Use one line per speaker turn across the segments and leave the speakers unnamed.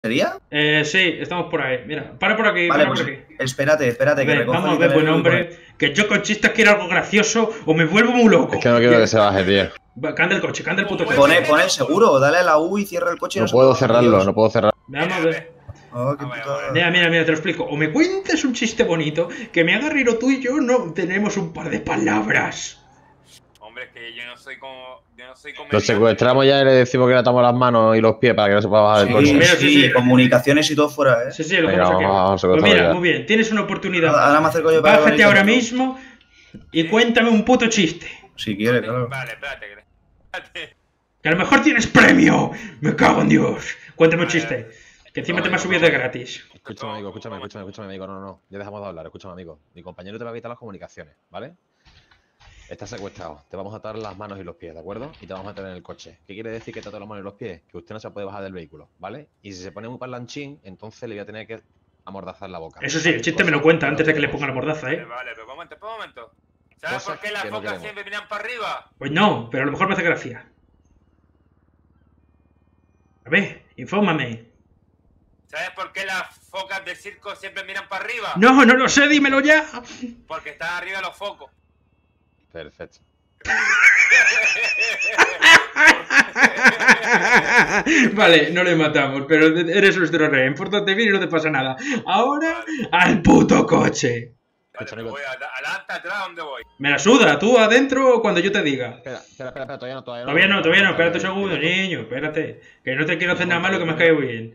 ¿Sería?
Sí, estamos por ahí. Mira, para por aquí,
Vale,
para
pues
por aquí.
espérate, que recojo.
Vamos a ver, buen hombre, que yo con chistes quiero algo gracioso o me vuelvo muy loco.
Es que no quiero que se baje, tío.
Canda el coche, canda el puto coche.
Pone el seguro, dale a la U y cierra el coche.
No puedo cerrarlo, no puedo cerrarlo.
Vamos a ver.
Oh, qué putada.
Mira, te lo explico. O me cuentas un chiste bonito que me haga reír o tú y yo no tenemos un par de palabras.
Hombre, es que yo no soy como...
Lo secuestramos ya y le decimos que le atamos las manos y los pies para que no se pueda bajar del coche.
Sí, comunicaciones y todo fuera, ¿eh?
Sí, lo hacemos aquí. Pues mira, muy bien, tienes una oportunidad.
Ahora me acerco yo para...
Bájate ahora mismo y cuéntame un puto chiste.
Si quieres, claro.
Vale, espérate.
Que a lo mejor tienes premio. Me cago en Dios. Cuéntame un chiste. Que encima te me has subido de gratis.
Escúchame, amigo, amigo. No. Ya dejamos de hablar. Escúchame, amigo. Mi compañero te va a evitar las comunicaciones, ¿vale? Estás secuestrado. Te vamos a atar las manos y los pies, ¿de acuerdo? Y te vamos a meter en el coche. ¿Qué quiere decir que te ato las manos y los pies? Que usted no se puede bajar del vehículo, ¿vale? Y si se pone muy parlanchín, entonces le voy a tener que amordazar la boca.
Eso sí, el chiste me lo cuenta antes de que le ponga la mordaza, ¿eh?
Vale, pero un momento. ¿Sabes por qué las focas siempre miran para arriba?
Pues no, pero a lo mejor me hace gracia. A ver, infórmame.
¿Sabes por qué las focas del circo siempre miran para arriba?
No lo sé, dímelo ya.
Porque están arriba los focos.
Perfecto.
Vale, no le matamos, pero eres nuestro rey. Pórtate bien y no te pasa nada. Ahora, al puto coche.
Vale, voy adelante, atrás, ¿dónde voy?
Me la suda, tú adentro o cuando yo te diga.
Espera, todavía no.
Todavía no, espérate un segundo, niño, espérate. Que no te quiero hacer nada malo, que me has caído bien.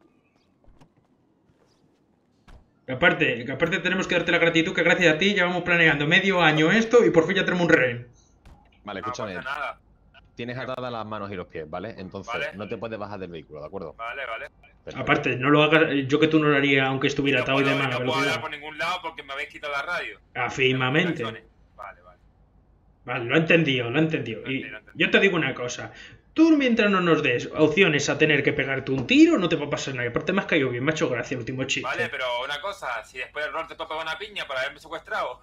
Que aparte tenemos que darte la gratitud que gracias a ti llevamos planeando medio año esto y por fin ya tenemos un rehén.
Vale, escúchame.
No pasa nada.
Tienes atadas las manos y los pies, ¿vale? Entonces no te puedes bajar del vehículo, ¿de acuerdo?
Vale.
Perfecto.
Aparte, no lo hagas, yo que tú no lo haría aunque estuviera atado y demás.
No puedo hablar por ningún lado porque me habéis quitado la radio.
Afirmamente. Vale, lo he entendido. Y yo te digo una cosa. Tú mientras no nos des opciones a tener que pegarte un tiro, no te va a pasar nada. Aparte me has caído bien, me ha hecho gracia el último chiste.
Vale, pero una cosa, si después del rol te toca una piña por haberme secuestrado.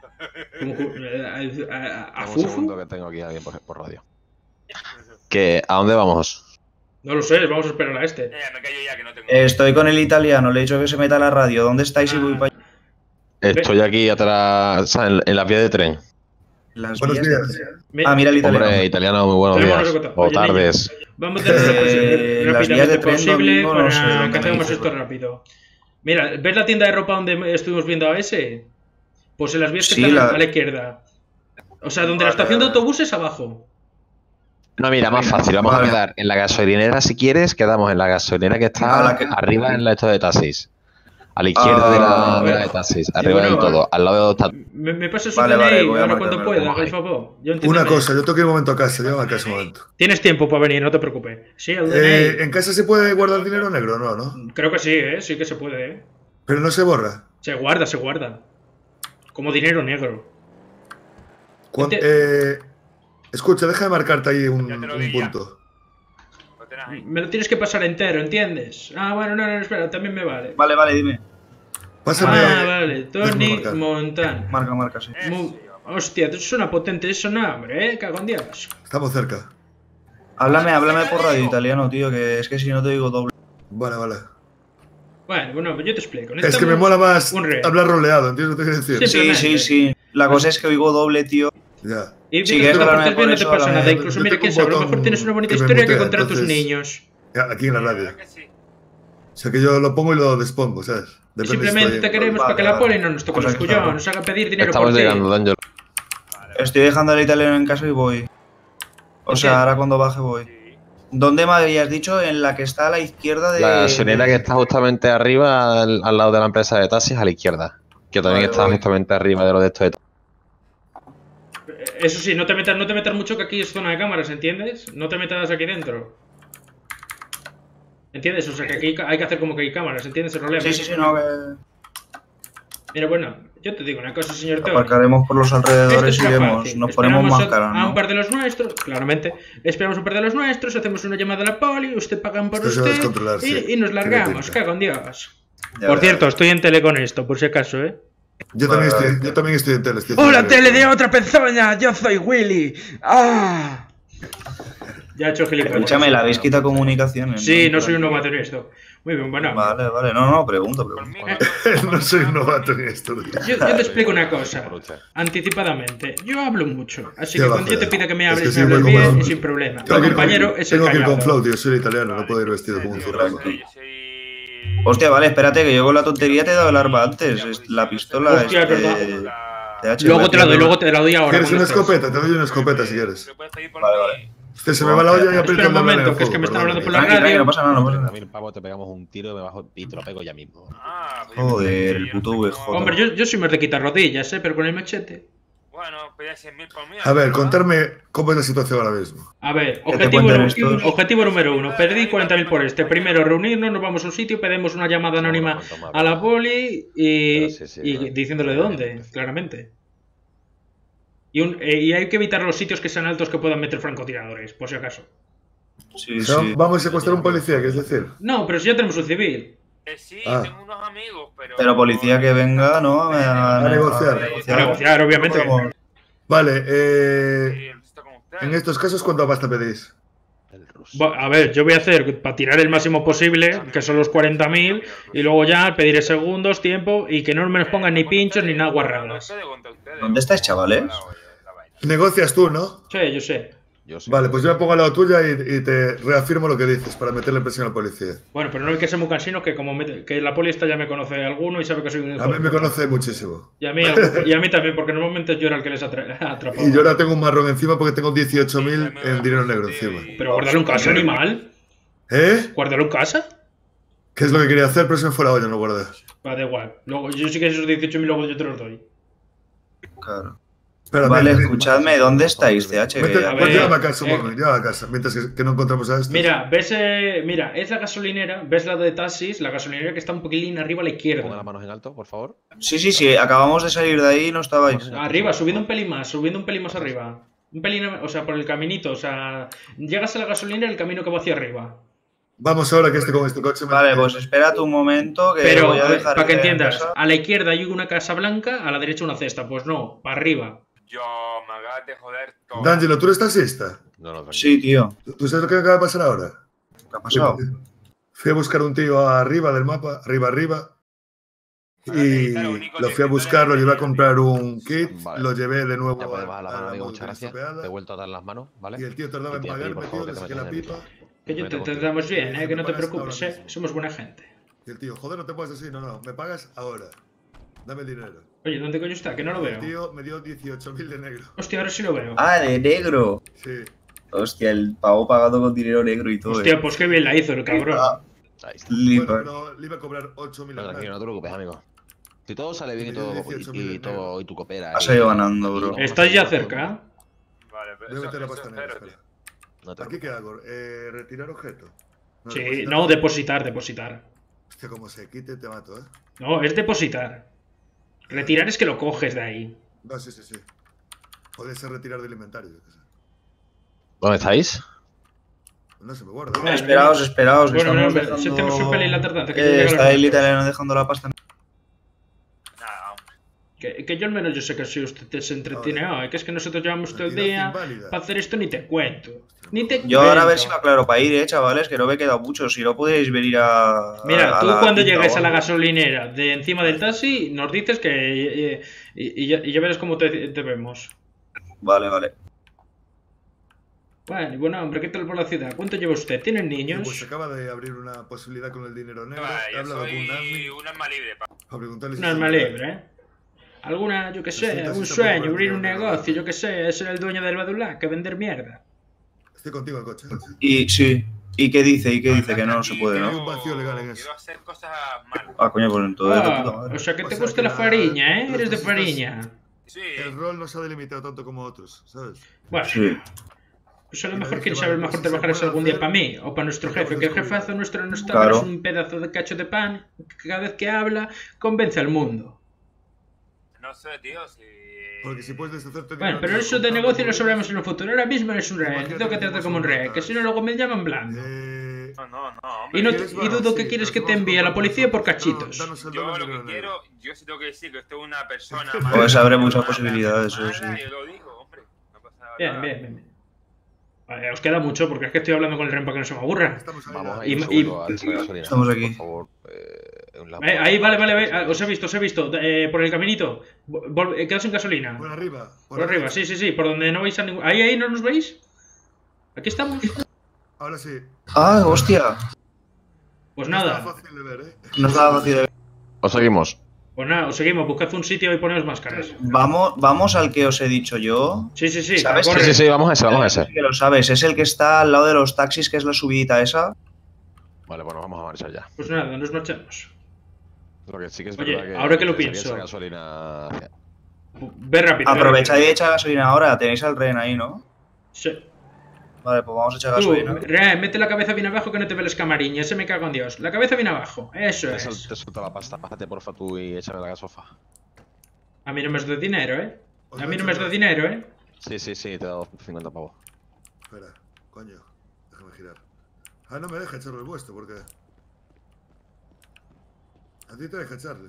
¿A
Un
Fufu?
segundo que tengo aquí a alguien por radio. ¿A dónde vamos?
No lo sé, vamos a esperar a este.
Me callo ya que no tengo...
Estoy con el italiano, le he dicho que se meta a la radio. ¿Dónde estáis y voy para allá?
Estoy aquí atrás, en la vía de tren.
Buenos días. Mira el italiano.
Hombre, italiano, muy buenos días. O tardes.
Vamos a hacerlo rápidamente posible
domingo,
para que hagamos esto rápido. Mira, ¿ves la tienda de ropa donde estuvimos viendo a ese? Pues en las vías que están a la izquierda. O sea, donde la estación de autobuses abajo.
No, mira, más fácil. Vamos a quedar en la gasolinera, si quieres. Quedamos en la gasolinera que está arriba en la esto de taxis. A la izquierda de la de taxis. Arriba del todo. Al lado de los
¿Me pasas un DNI ahora cuando pueda, por favor?
Una cosa, yo tengo que ir un momento a casa. Llévame a casa un momento.
Tienes tiempo para venir, no te preocupes. Sí, el DNI.
¿En casa se puede guardar dinero negro? No.
Creo que sí, sí que se puede,
Pero no se borra.
Se guarda. Como dinero negro.
Escucha, deja de marcarte ahí un punto.
Me lo tienes que pasar entero, ¿entiendes? Ah, bueno, no, espera, también me vale.
Vale, dime.
Pásame.
Vale, Tony Montan.
Marca, sí.
Hostia, eso suena potente, eso no, hombre, cago en Dios.
Estamos cerca.
Háblame por radio italiano, tío, que es que si no te digo doble.
Vale.
Bueno, pues yo te explico.
Es que me mola más hablar roleado, ¿entiendes lo que quiero decir?
Sí. La cosa es que oigo doble, tío.
Ya.
Y si que no te pasa nada, incluso mira quién sabe, a lo mejor tienes una bonita historia que contar a tus niños.
Aquí en la radio. O sea que yo lo pongo y lo despongo, ¿sabes?
Simplemente te queremos para que la poli no nos toque los cuyones, nos haga pedir dinero por ti.
Estamos llegando, D'Angelo.
Estoy dejando al italiano en casa y voy. O sea, ahora cuando baje voy. ¿Dónde me habías dicho? En la que está a la izquierda de...
La gasolinera que está justamente arriba, al lado de la empresa de taxis, a la izquierda. Que también está justamente arriba de lo de esto de...
Eso sí, no te metas mucho, que aquí es zona de cámaras, ¿entiendes? No te metas aquí dentro. ¿Entiendes? O sea, que aquí hay que hacer como que hay cámaras, ¿entiendes? El problema.
Sí, no, que...
Mira, bueno, yo te digo una cosa, señor Tony.
Aparcaremos por los alrededores y vemos. Nos ponemos máscara, ¿no?
A un par de los nuestros, claramente. Esperamos un par de los nuestros, hacemos una llamada a la poli, usted pagan por usted y nos largamos, cago en Dios. Por cierto, estoy en tele con esto, por si acaso,
Yo también estoy en tele.
¡Hola, tele de otra persona! ¡Yo soy Willy! ¡Ah! Ya he hecho gilipollas.
Escúchame, ¿la habéis quitado comunicaciones?
Sí, no soy un novato en esto. Muy bien, bueno.
Vale, vale. No, pregunto.
No soy novato en esto.
Yo te explico una cosa, anticipadamente. Yo hablo mucho, así que cuando yo te pida que me hables, me hables bien y sin problema. Tu compañero es el
Tengo que ir con
callado.
Flow, tío. Soy italiano, no puedo ir vestido como un zurrano.
Hostia, vale, espérate, que yo con la tontería te he dado el arma antes. La pistola
Hostia, es verdad.
TH,
Luego te la doy ahora.
¿Quieres una
cuando estés.
escopeta? Te doy una escopeta si quieres.
Vale.
Usted se me va la olla y aprieto
Espera un
el doble en
momento,
el
que es que me
juego,
están hablando por
perdón.
la
Tranqui,
radio.
no pasa nada, no pasa nada.
1000 pavos, te pegamos un tiro y te lo pego ya mismo.
Joder, el puto VJ.
Hombre, yo soy más de quitar rodillas, pero con el machete.
Bueno, pedía 100.000 por mí.
A ver, contarme cómo es la situación ahora mismo.
A ver,
¿Qué te cuentan estos?
objetivo número 1. Perdí 40.000 por este. Primero, reunirnos, nos vamos a un sitio, pedimos una llamada anónima a la poli y diciéndole dónde, claramente. Y hay que evitar los sitios que sean altos que puedan meter francotiradores, por si acaso.
Sí,
No,
sí.
vamos a secuestrar a un policía, ¿qué es decir?
No, pero si ya tenemos un civil.
Sí,
Ah.
tengo unos amigos, pero...
Pero policía que venga, ¿no?
A negociar.
A negociar, obviamente.
Vale,
Sí, estoy con ustedes.
en estos casos, ¿cuánta pasta pedís?
El ruso.
A ver, yo voy a hacer para tirar el máximo posible, que son los 40.000, y luego ya pediré segundos, tiempo, y que no me nos pongan ni pinchos ni nada guarradas.
¿Dónde estáis, chavales?
Negocias tú, ¿no?
Sí, yo sé.
Yo sí.
Vale, pues yo me pongo al lado tuya y te reafirmo lo que dices para meterle presión al policía.
Bueno, pero no hay que ser muy cansino, que como que la poli esta ya me conoce alguno y sabe que soy un hijo
A mí
de
me
puta.
conoce muchísimo.
Y a mí también, porque normalmente yo era el que les atrapaba.
Y yo ahora tengo un marrón encima porque tengo 18.000 en dinero negro encima.
Pero guárdalo en casa, animal.
¿Eh?
Guárdalo en casa.
¿Qué es lo que quería hacer? Pero se me fue la olla, no guardé.
Va, da igual. Luego, yo sí que esos 18.000 luego yo te los doy.
Claro.
Espérate,
Vale, escuchadme, ¿dónde estáis, TH?
Vete,
A
pues
ver,
llévame a casa, Morgan, llévame a casa. Mientras que no encontramos a este.
Mira, mira, es la gasolinera, ves la de taxis, la gasolinera que está un poquitín arriba a la
Ponga las
izquierda.
manos en alto, por favor.
Sí, acabamos de salir de ahí y no estabais.
Arriba, subiendo un pelín más arriba. Un pelín, o sea, por el caminito, o sea, llegas a la gasolinera el camino que va hacia arriba.
Vamos ahora que con este coche me...
Vale, pues espérate un momento que
Pero,
voy a dejar
para que
en
entiendas,
casa.
a la izquierda hay una casa blanca, a la derecha una cesta. Pues no, para arriba.
Yo me acabas de joder todo.
D'Angelo, ¿tú eres taxista?
No, tranquilo.
Sí, tío.
¿Tú sabes lo que acaba de pasar ahora?
¿Qué ha pasado?
Fui a buscar un tío arriba del mapa, arriba. Y lo fui a buscar, lo llevé a comprar un kit,
Vale.
lo llevé de nuevo
Ya puedes bajar la
a
mano,
la
amigo, muchas gracias.
estropeada,
Te he vuelto a dar las manos, ¿vale?
y el tío tardaba en
Y te pido, por
pagarme,
favor,
tío,
que
le
te
saqué la
metas en el
pipa.
Que yo
Vete
te
contigo.
tratamos bien, que no te
Me pagas
preocupes,
ahora mismo.
somos buena gente.
Y el tío, joder, no te puedes así, no, me pagas ahora. Dame el dinero.
Oye, ¿dónde coño está? Que no lo
El
veo.
tío me dio 18.000 de negro.
Hostia, ahora sí lo veo.
Ah, de negro.
Sí.
Hostia, el pavo pagado con dinero negro y todo.
Hostia, pues qué bien la hizo el cabrón.
Ahí está.
Bueno,
Flipa.
pero le iba a cobrar 8.000
No,
al
tranquilo, no
mes.
te preocupes, amigo. Si todo sale bien y todo,
18.000
y tú cooperas.
Has
y-
salido ganando, bro.
y vamos a
¿Estáis ya
hacer-
cerca?
Vale, pero
Voy a
eso,
meter la
eso
pasta negra,
espero,
espera.
tío.
No te
¿Aquí qué
preocupes.
hago? ¿Retirar objeto?
Sí,
depositar.
no, depositar.
Hostia, como se quite te mato, ¿eh?
No, es depositar. Retirar es que lo coges de ahí.
No, sí. Puede ser retirar del inventario, yo qué sé.
¿Dónde estáis?
No se me guarda.
Vale.
Esperaos, que
Bueno, no,
estamos
se te
dejando...
supe la tardanza, que yo llegue a
está
las
el
notas.
italiano dejando la pasta.
Nada, hombre.
Que yo al menos yo sé que si usted se entretiene hoy, que es que nosotros llevamos todo el
Identidad
día
inválida.
para hacer esto ni te cuento. Ni te
Yo ahora a ver
cuento.
si me aclaro para ir, chavales, que no me queda mucho. Si no podéis venir a...
Mira, tú
la
cuando
tinta
llegues
o
a la
algo.
gasolinera de encima del taxi, nos dices que... y ya verás cómo te vemos.
Vale.
Bueno, hombre, ¿qué tal por la ciudad? ¿Cuánto lleva usted? ¿Tienen
Pues
niños?
acaba de abrir una posibilidad con el dinero negro.
Vale,
He
yo
hablado con
soy
Nami
un alma libre, pa.
para preguntarle si
Un alma libre, ¿eh? Alguna, yo qué sé,
Resulta
un
si
sueño,
tampoco
abrir un
parece que no.
negocio, yo qué sé, ser el dueño del Badulac, que vender mierda.
Estoy contigo en el coche.
Y sí. ¿Y qué dice? Que no se puede,
Hay
¿no?
un vacío legal en eso.
Quiero hacer cosas malas.
Ah, coño, pues entonces de puta
Ah,
madre.
o sea que te
O sea
gusta
que
la
la-
fariña, ¿eh?
los
Eres de
taxistas-
fariña.
Sí.
El rol no se ha delimitado tanto como otros, ¿sabes?
Bueno,
Sí.
pues a lo
Y me
mejor
dice,
quien
vale,
sabe
pues
mejor
si se
trabajar es
puede
algún día
hacer,
para mí o para nuestro
acabamos
jefe, que el
descubriendo.
jefazo nuestro no está,
Claro.
es un pedazo de cacho de pan que cada vez que habla convence al mundo.
No sé, tío, si...
Porque si puedes deshacerte
Bueno, pero
dinero
eso de
comprando
negocio lo
móviles,
sabremos en el futuro. Ahora mismo eres un rey, te
imagínate
tengo que
que
tratar
tenemos
como un
un
rey, que
retraso.
si no luego me llaman blando.
No, hombre.
Y, no,
¿quieres
y
barra?
dudo
Sí,
que quieres
pero
que
si
te
vamos
envíe a la
con
policía por
nosotros.
cachitos.
Danos el
Yo
doble
lo
dinero
que
negro.
quiero, yo sí tengo que decir que usted es una persona
Pues abre muchas
mala,
posibilidades, eso sí.
Yo lo digo, hombre. No pasa nada.
Bien. Os queda mucho, porque es que estoy hablando con el Ren para que no se me aburra.
Vamos a
Y-
ir un
y-
segundo a echar gasolina.
Estamos aquí.
Por favor,
Ahí, vale. Os he visto. Por el caminito. Quedaos sin gasolina.
Por arriba.
Por arriba, sí. Por donde no veis a ningún. Ahí, ¿no nos veis? Aquí estamos.
Ahora sí.
Ah, hostia.
Pues
No
nada.
estaba fácil de ver, ¿eh?
No estaba fácil de ver.
Os seguimos.
Pues nada, os seguimos. Buscad un sitio y poneos máscaras.
Vamos al que os he dicho yo.
Sí.
¿Sabes?
corre.
Sí, vamos a ese.
Sí que lo sabes. Es el que está al lado de los taxis, que es la subidita esa.
Vale, bueno, vamos a marchar ya.
Pues nada, nos marchamos.
Lo que sí que es
Oye,
verdad que
ahora que lo
necesaría
pienso.
esa gasolina.
Ve rápido.
Aprovechad y echa gasolina ahora. Tenéis al Ren ahí, ¿no?
Sí.
Vale, pues vamos a echar
Tú,
gasolina.
Ren, mete la cabeza bien abajo que no te ve las camariñas. Ese me cago en Dios. La cabeza bien abajo. Eso
Te
es.
suelto la pasta. Bájate porfa tú y échame la gasofa.
A mí no me has dado dinero, ¿eh? A mí no me has dado dinero, ¿eh?
Sí, te he dado 50 pavos.
Espera, coño. Déjame girar. Ah, no me deja echarle el vuestro, porque... A ti te deja echarle.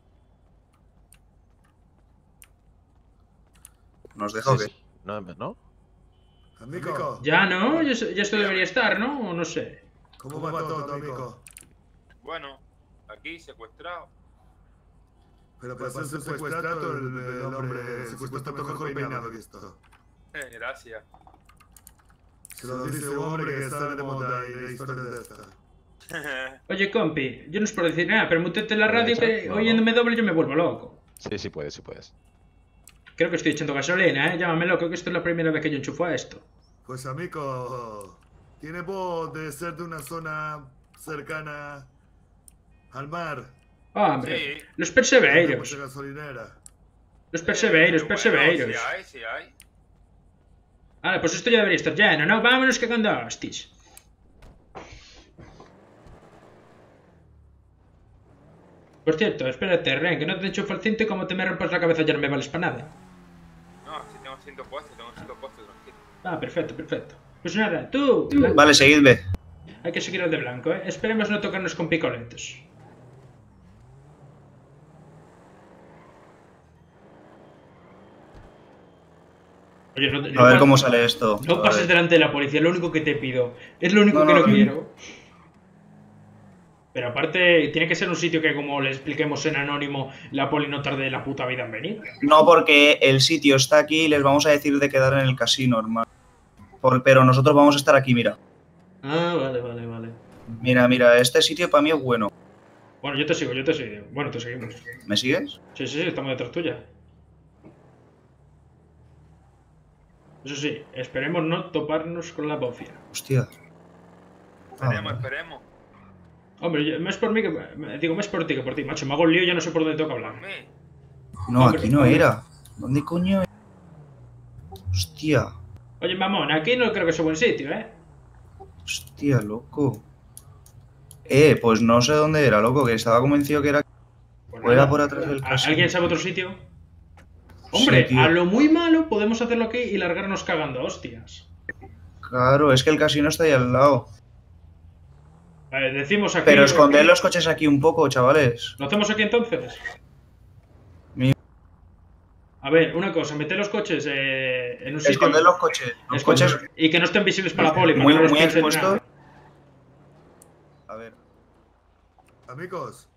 ¿Nos deja o qué?
¿No?
Amigo.
Ya no, ya esto debería estar, ¿no? O no sé.
¿Cómo va todo, amigo?
Bueno, aquí secuestrado.
Pero para ser secuestrado, el hombre secuestrado mejor peinado que esto.
Gracias.
Se lo dice un hombre que sabe de moda y de historias de esta.
Oye, compi, yo no es por decir nada, pero mutete en la radio que
No.
oyéndome doble yo me vuelvo loco.
Sí puedes.
Creo que estoy echando gasolina, ¿eh? Llámame loco, que esto es la primera vez que yo enchufo a esto.
Pues amigo, tiene voz de ser de una zona cercana al mar.
Hombre,
Sí.
los perseveiros.
Mucha gasolinera.
Los perseveiros.
Bueno, sí hay.
Vale, pues esto ya debería estar lleno, ¿no? Vámonos cagando a hostias. Por cierto, espérate, Ren, que no te enchufo el cinto y como te me rompas la cabeza ya no me vales para nada.
No, si tengo 100 puestos, tranquilo.
Ah, perfecto. Pues nada, tú.
Vale, seguidme.
Hay que seguir al de blanco, ¿eh? Esperemos no tocarnos con picoletos. Oye,
A ver cómo sale esto.
No
A
pases
ver.
delante de la policía, es lo único que te pido. Es lo único
No,
que
no,
no
no.
quiero. Pero aparte, tiene que ser un sitio que, como le expliquemos en anónimo, la poli no tarde la puta vida en venir.
No, porque el sitio está aquí y les vamos a decir de quedar en el casino, hermano. Pero nosotros vamos a estar aquí, mira.
Ah, vale.
Mira, este sitio para mí es bueno.
Bueno, yo te sigo. Bueno, te seguimos.
¿Me sigues?
Sí, estamos detrás tuya. Eso sí, esperemos no toparnos con la bofia.
Hostia.
Esperemos.
Hombre, no es por mí que... Digo, no es por ti que por ti, macho. Me hago el lío y ya no sé por dónde toca hablar.
Hombre,
No,
Hombre,
aquí no
hombre.
era. ¿Dónde coño era? Hostia.
Oye, mamón, aquí no creo que sea buen sitio, ¿eh?
Hostia, loco. Pues no sé dónde era, loco, que estaba convencido que era...
Pues
O era
nada.
por atrás del casino.
¿Alguien sabe otro sitio? Hombre,
Sí, tío.
a lo muy malo podemos hacerlo aquí y largarnos cagando a hostias.
Claro, es que el casino está ahí al lado.
Decimos aquí...
Pero esconded los coches aquí un poco, chavales.
¿Lo hacemos aquí entonces?
Mi-
A ver, una cosa, meter los coches en un sitio...
Esconded los coches. Los coches
Y que no estén visibles para la poli, para
muy,
que no los
muy
piensen
expuestos.
nada.
A ver.
Amigos,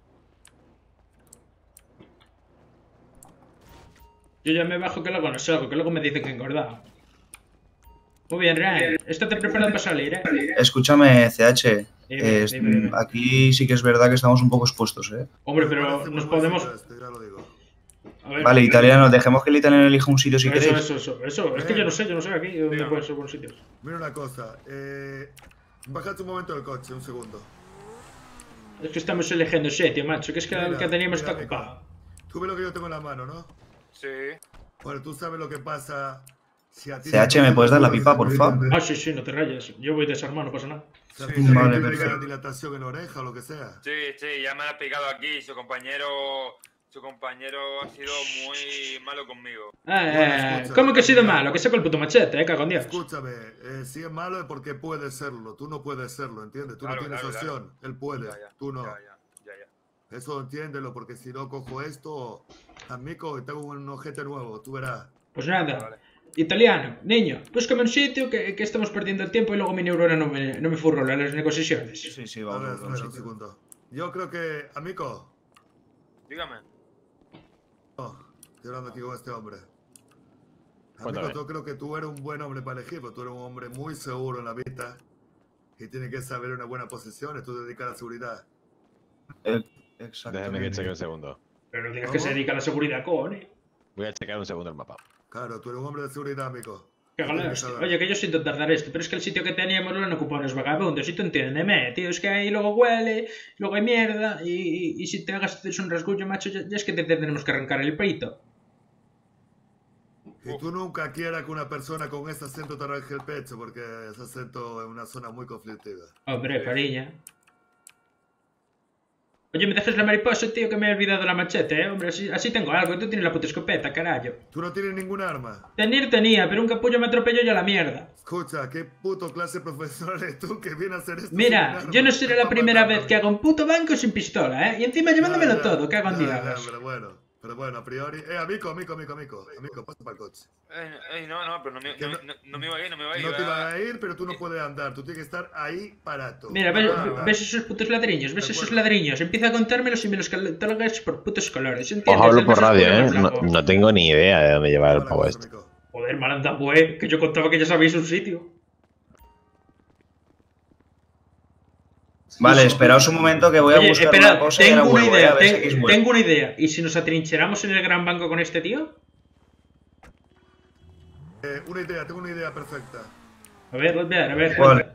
Yo ya me bajo que luego no salgo, que luego me dicen que he engordado. Muy bien, Ryan. Estate preparado para salir, ¿eh?
Escúchame, CH.
Dime.
Aquí sí que es verdad que estamos un poco expuestos, ¿eh?
Hombre, pero
parece
nos
muy buen
podemos...
sitio este, ya lo digo.
A ver,
Vale, italiano, dejemos que el italiano elija un sitio si queréis.
Eso. Es que yo no sé aquí dónde
Mira.
pueden ser buenos sitios.
Mira una cosa, bájate un momento del coche, un segundo.
Es que estamos eligiendo sitio, macho, que es que el
Mira,
que teníamos
mira,
está
amigo.
ocupado.
Tú ves lo que yo tengo en la mano, ¿no?
sí.
Bueno, tú sabes lo que pasa si a ti...
CH, ¿me puedes dar la pipa, por favor?
Ah, sí, no te rayes. Yo voy desarmado, no pasa nada.
Si a
Sí,
ti
sí,
vale,
te llega
perfecto.
dilatación en la oreja o lo que sea.
Sí, ya me lo ha explicado aquí. Su compañero ha sido muy malo conmigo.
escucha,
¿Cómo que ha sido
mira.
malo? Que saco el puto machete, cago en Dios.
Escúchame, si es malo es porque puede serlo, tú no puedes serlo, ¿entiendes? Tú
Claro,
no tienes
claro,
opción, él puede,
Ya, ya,
tú no.
Ya.
Eso entiéndelo, porque si no cojo esto, amigo, tengo un ojete nuevo, tú verás.
Pues nada,
Vale.
Italiano, niño, búscame un sitio que estamos perdiendo el tiempo y luego mi neurona no me furrola en las negociaciones.
Sí,
A
vamos.
ver, un segundo. Yo creo que, amigo.
Dígame.
Oh, estoy hablando aquí con este hombre.
Cuéntame.
Amigo, yo creo que tú eres un buen hombre para elegir, porque tú eres un hombre muy seguro en la vida y tienes que saber una buena posición y tú te dedicas a la seguridad.
Exactamente.
Déjame que cheque un segundo.
Pero no digas que se dedica a la seguridad, cojones.
Voy a checar un segundo el mapa.
Claro, tú eres un hombre de seguridad, amigo.
Que oye, que yo siento tardar esto, pero es que el sitio que teníamos lo han ocupado los vagabundos, y tú entiéndeme, tío, es que ahí luego huele, luego hay mierda, y si te hagas un rasguño, macho, ya es que te tendremos que arrancar el peito.
Y tú nunca quieras que una persona con ese acento te arranque el pecho, porque ese acento es una zona muy conflictiva.
Hombre, cariño. Oye, me dejas la mariposa, tío, que me he olvidado la machete, hombre, así tengo algo, tú tienes la puta escopeta, carajo.
Tú no tienes ningún arma.
Tenía, pero un capullo me atropelló ya la mierda.
Escucha, ¿qué puto clase profesional eres tú que viene a hacer esto?
Mira, yo no seré la primera vez que hago un puto banco sin pistola, ¿eh? Y encima llevándomelo todo, cago en diablos.
Pero bueno, a priori... amigo, pasa para el coche.
No, pero no me iba a ir, no me iba a ir.
No te iba a ir, pero tú no puedes andar, tú tienes que estar ahí parado.
Mira, ¿ves esos putos ladrillos? ¿Ves esos ladrillos? Empieza a contármelos y me los catalogas por putos colores, ¿entiendes?
Os hablo por radio, ¿eh? No tengo ni idea de dónde llevar el pavo este.
Joder, malanda, pues, que yo contaba que ya sabéis un sitio.
Vale, esperaos un momento que voy a buscar una cosa y ahora vuelvo, a ver si aquí es bueno.
Tengo una idea. ¿Y si nos atrincheramos en el gran banco con este tío?
Tengo una idea perfecta.
A ver.
¿Cuál?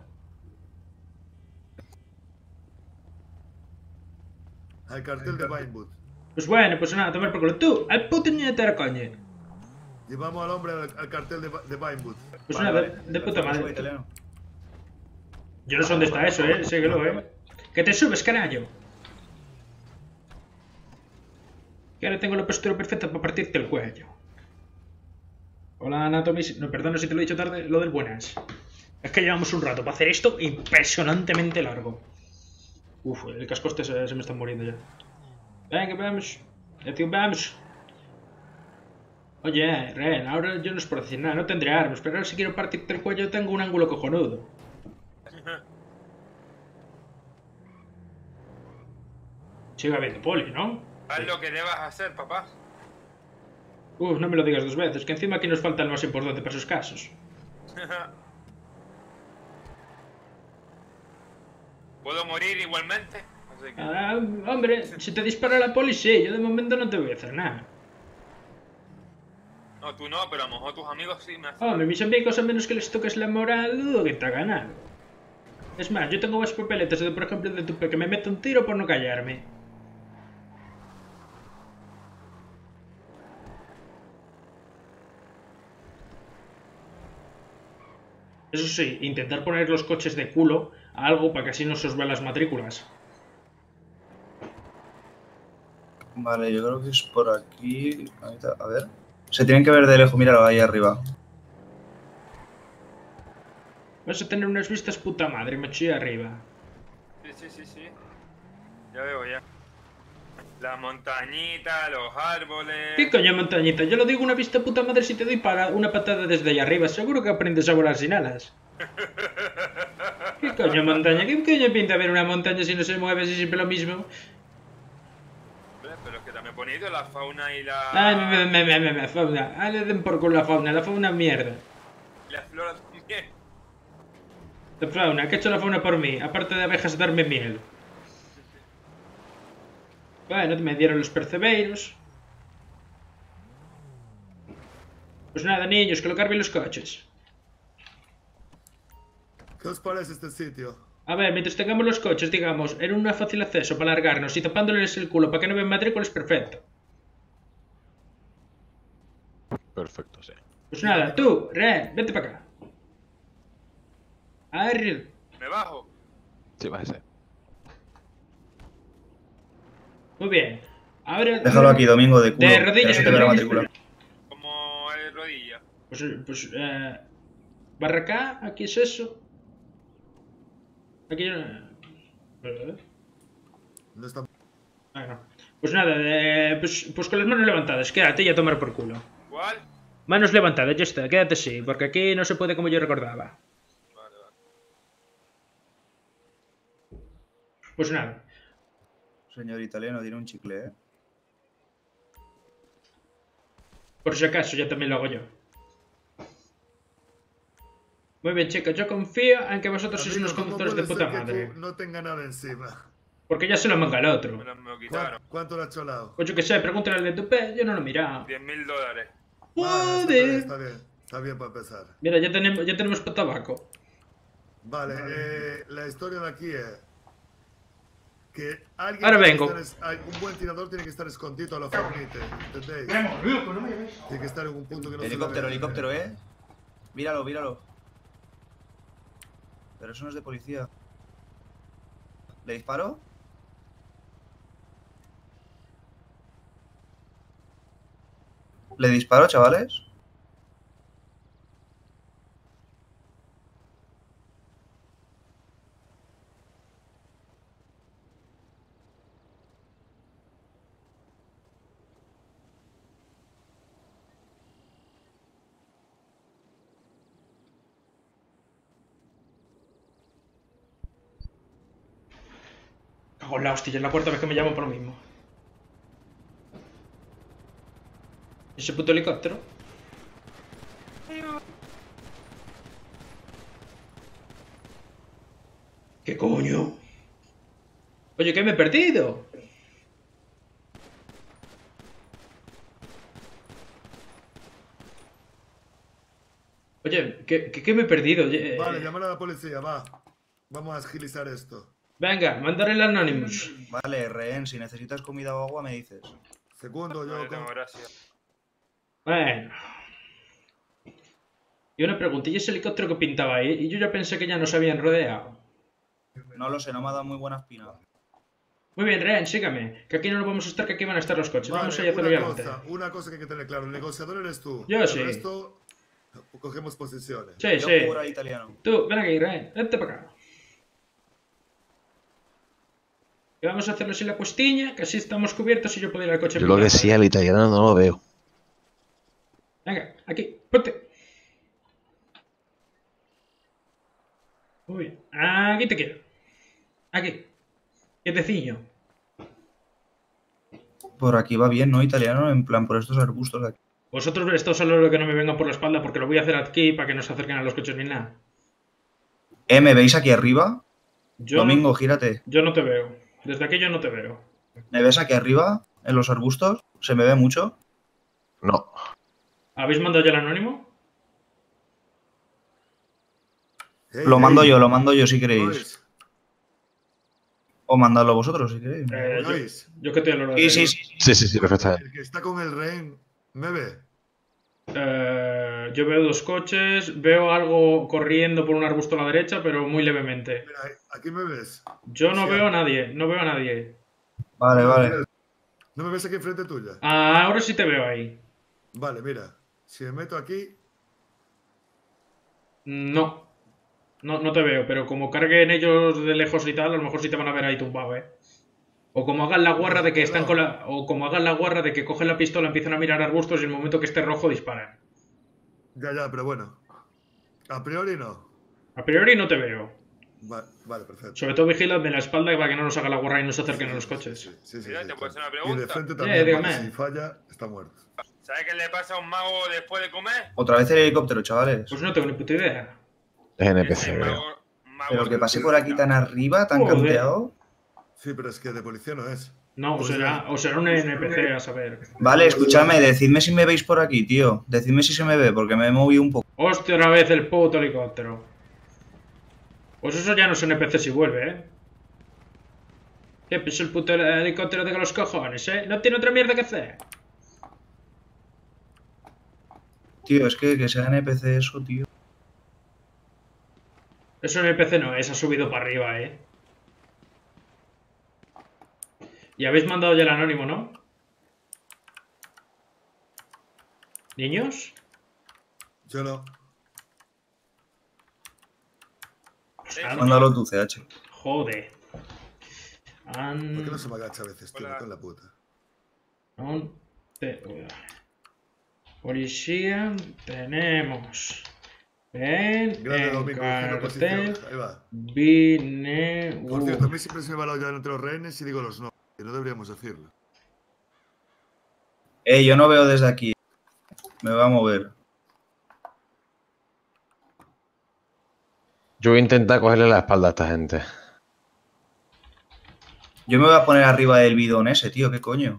Al cartel de Vinewood.
Pues bueno, pues nada, tomar por culo. Tú, al puto niñetero, coño.
Llevamos al hombre al cartel de Vinewood.
Pues nada, de puta madre. Yo no sé dónde está eso, síguelo, Que te subes, carajo. Que ahora tengo la postura perfecta para partirte el cuello. Hola, Anatomy. No, perdona si te lo he dicho tarde, lo del buenas. Es que llevamos un rato para hacer esto impresionantemente largo. Uf, el casco este se me está muriendo ya. Venga, vamos. Tío, vamos. Oye, Ren, ahora yo no es por decir nada, no tendré armas, pero ahora si quiero partirte el cuello tengo un ángulo cojonudo. Sigue habiendo poli, ¿no?
Haz lo que debas hacer, papá.
No me lo digas dos veces, que encima aquí nos falta el más importante para esos casos.
¿Puedo morir igualmente? Así que...
Hombre, si te dispara la poli, sí, yo de momento no te voy a hacer nada.
No, tú no, pero a lo mejor tus amigos sí me hacen.
Hombre, mis amigos, a menos que les toques la moral, dudo que te hagan algo. Es más, yo tengo más papeletas, por ejemplo, de tu que me mete un tiro por no callarme. Eso sí, intentar poner los coches de culo a algo para que así no se os vean las matrículas.
Vale, yo creo que es por aquí. A ver. Se tienen que ver de lejos, míralo ahí arriba.
Vas a tener unas vistas puta madre, macho, ahí arriba.
Sí. Ya veo, ya. La montañita, los árboles...
¿Qué coño montañita? Yo lo digo una vista puta madre si te doy para una patada desde ahí arriba. Seguro que aprendes a volar sin alas. ¿Qué coño montaña? ¿Qué coño pinta ver una montaña si no se mueve, si siempre lo mismo?
Pero es que también bonito la fauna y la...
Fauna. Le den por culo la fauna mierda.
Y la flora también.
La fauna, ¿qué ha hecho la fauna por mí? Aparte de abejas darme miel. Bueno, me dieron los percebeiros. Pues nada, niños, colocar bien los coches.
¿Qué os parece este sitio?
A ver, mientras tengamos los coches, digamos, en un fácil acceso para largarnos y tapándoles el culo para que no vean matrículas, perfecto.
Perfecto, sí.
Pues nada, tú, vete para acá. Arriba.
¿Me bajo?
Sí, bájese.
Muy bien. Ahora...
Déjalo aquí, Domingo, de culo.
De rodillas.
Que no se te ve la matrícula.
Como el rodilla.
Pues, barra acá, aquí es eso. Aquí yo...
¿Dónde está?
Bueno, pues nada, pues con las manos levantadas, quédate y a tomar por culo.
¿Cuál?
Manos levantadas, ya está, quédate así, porque aquí no se puede como yo recordaba.
Vale, vale.
Pues nada.
Señor italiano, tiene un chicle, ¿eh?
Por si acaso, ya también lo hago yo. Muy bien, chicos, yo confío en que vosotros sois unos conductores de puta madre.
No tenga nada encima.
Porque ya se lo manga al otro.
Me lo quitaron.
¿Cuánto le ha cholado?
Pues yo que sé, pregúntale al de Tupé, yo no lo he mirado.
$10.000.
Joder.
Está bien para empezar.
Mira, ya tenemos para tabaco.
Vale, la historia de aquí es que alguien
Ahora vengo.
Un buen tirador tiene que estar escondido a la Fornite, ¿entendéis? Tiene que estar en un punto que no
Helicóptero,
se vea.
helicóptero, ¿eh? Míralo, míralo. Pero eso no es de policía. ¿Le disparo? ¿Le disparo, chavales?
Cago en la hostia, es la cuarta vez que me llaman por lo mismo. ¿Ese puto helicóptero? ¿Qué coño? Oye, ¿qué me he perdido? Oye, ¿qué me he perdido?
Vale, llamar a la policía, va. Vamos a agilizar esto.
Venga, mandar el Anonymous.
Vale, rehén, si necesitas comida o agua me dices.
Segundo,
No
yo...
tengo gracias.
Bueno. Y una pregunta, ¿y ese helicóptero que pintaba ahí? Y yo ya pensé que ya nos habían rodeado.
No lo sé, no me ha dado muy buena espina.
Muy bien, Ren, sígame. Que aquí no nos vamos a estar, que aquí van a estar los coches.
Vale,
Vamos allá a hacerlo ya antes.
una cosa que hay que tener claro, el negociador eres tú.
Yo sí.
El resto, cogemos posiciones.
Sí,
Yo
sí.
cubro al italiano.
Tú, ven aquí, Ren. Vente para acá. Que vamos a hacerlo sin la cuestiña, que así estamos cubiertos y yo puedo ir al coche.
Yo lo que sí, al italiano no lo veo.
Venga, aquí, ponte. Muy bien. Aquí te quiero. Aquí. Quieteciño.
Por aquí va bien, ¿no? Italiano, en plan, por estos arbustos de aquí.
Vosotros esto solo lo que no me vengan por la espalda porque lo voy a hacer aquí para que no se acerquen a los coches ni nada.
¿Me veis aquí arriba?
Yo
Domingo, gírate.
Yo no te veo. Desde aquí yo no te veo.
¿Me ves aquí arriba, en los arbustos? ¿Se me ve mucho?
No.
¿Habéis mandado ya el anónimo?
Lo mando yo si queréis.
¿Oís?
O mandadlo vosotros si queréis.
¿Oís?
Yo que estoy a lo largo.
Sí, perfectamente.
El que está con el rehén, ¿me ve?
Yo veo dos coches, veo algo corriendo por un arbusto a la derecha, pero muy levemente.
Mira, aquí me ves.
Yo no veo a nadie, no veo a nadie.
Vale, vale.
¿No me ves aquí enfrente tuya?
Ahora sí te veo ahí.
Vale, mira. Si me meto aquí,
No. No te veo, pero como carguen ellos de lejos y tal, a lo mejor sí te van a ver ahí tumbado, ¿eh? O como hagan la guarra de que están con la... O como hagan la guarra de que cogen la pistola, empiezan a mirar arbustos y en el momento que esté rojo disparan.
ya, pero bueno. A priori no.
A priori no te veo.
Vale, perfecto.
Sobre todo vigílame la espalda para que no nos haga la guarra y no se acerquen a los coches.
Sí,
Mira, ¿te puedo hacer una
Y de
pregunta?
frente también,
dígame.
porque si falla, está muerto.
¿Sabes qué le pasa a un mago después de comer?
Otra vez el helicóptero, chavales.
Pues no tengo ni puta idea.
Es NPC,
Ese
creo.
mago
Pero que pase por aquí tan arriba, tan
Joder.
campeado.
Sí, pero es que de policía no es.
No, o será un NPC, a saber.
Vale, escúchame, decidme si me veis por aquí, tío. Decidme si se me ve, porque me he movido un poco.
Hostia, otra vez el puto helicóptero. Pues eso ya no es NPC si vuelve, ¿eh? ¿Qué? Pues el puto helicóptero de los cojones, ¿eh? No tiene otra mierda que hacer.
Tío, es que sea NPC eso, tío.
Eso NPC no es, ha subido para arriba, ¿eh? Y habéis mandado ya el anónimo, ¿no? ¿Niños?
Yo no.
Pues nada.
Mándalo tú, CH.
Joder.
¿Por qué no se me agacha a veces, tío? Me cago en la puta.
Policía, tenemos en cartel Vine.
Por cierto, a mí siempre se me va la olla entre los rehenes y digo los no, que no deberíamos decirlo.
Yo no veo desde aquí. Me va a mover.
Yo voy a intentar cogerle la espalda a esta gente.
Yo me voy a poner arriba del bidón ese, tío, ¿qué coño?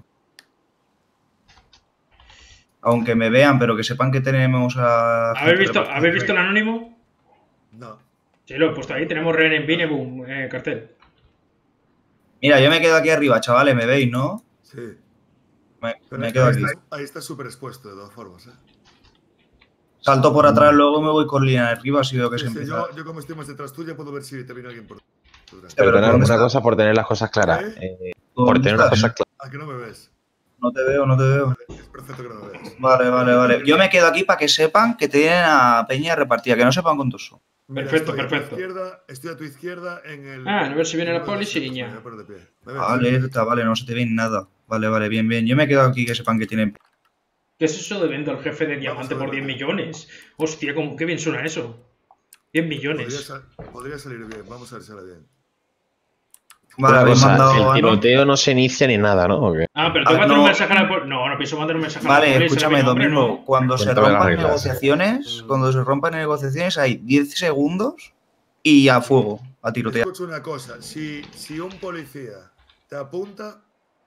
Aunque me vean, pero que sepan que tenemos a...
¿Habéis visto el anónimo?
No.
Sí, lo he puesto ahí. Tenemos rehén en Vine, boom, cartel.
Mira, yo me quedo aquí arriba, chavales, ¿me veis, no?
Sí.
Me quedo aquí.
Ahí está súper expuesto, de todas formas, ¿eh?
Salto por atrás, luego me voy con línea de arriba si veo que se empieza.
Yo como estoy más detrás tuya puedo ver si te viene alguien por detrás.
Pero una cosa por tener las cosas claras. Por tener las cosas claras.
¿A que no me ves?
No te veo, no te veo.
Es perfecto que no me veas.
Vale. Yo me quedo aquí para que sepan que tienen a Peña repartida, que no sepan cuántos son.
Perfecto.
Estoy a tu izquierda en el...
A ver si viene la policía.
Vale, no se te ve nada. Vale, bien. Yo me quedo aquí que sepan que tienen...
¿Qué es eso de vendo al jefe de diamante por 10 millones? Hostia, qué bien suena eso. 10 millones.
Podría salir bien, vamos a ver si sale bien.
Vale, habéis mandado...
El tiroteo no se inicia ni nada, ¿no? ¿O qué?
Ah, pero tengo que mandar un mensaje a la policía. No pienso mandar un mensaje a la policía.
Vale, escúchame, Domingo. Cuando se rompan
reglas.
negociaciones, hay 10 segundos y a fuego, a tirotear.
Escucha una cosa, si un policía te apunta,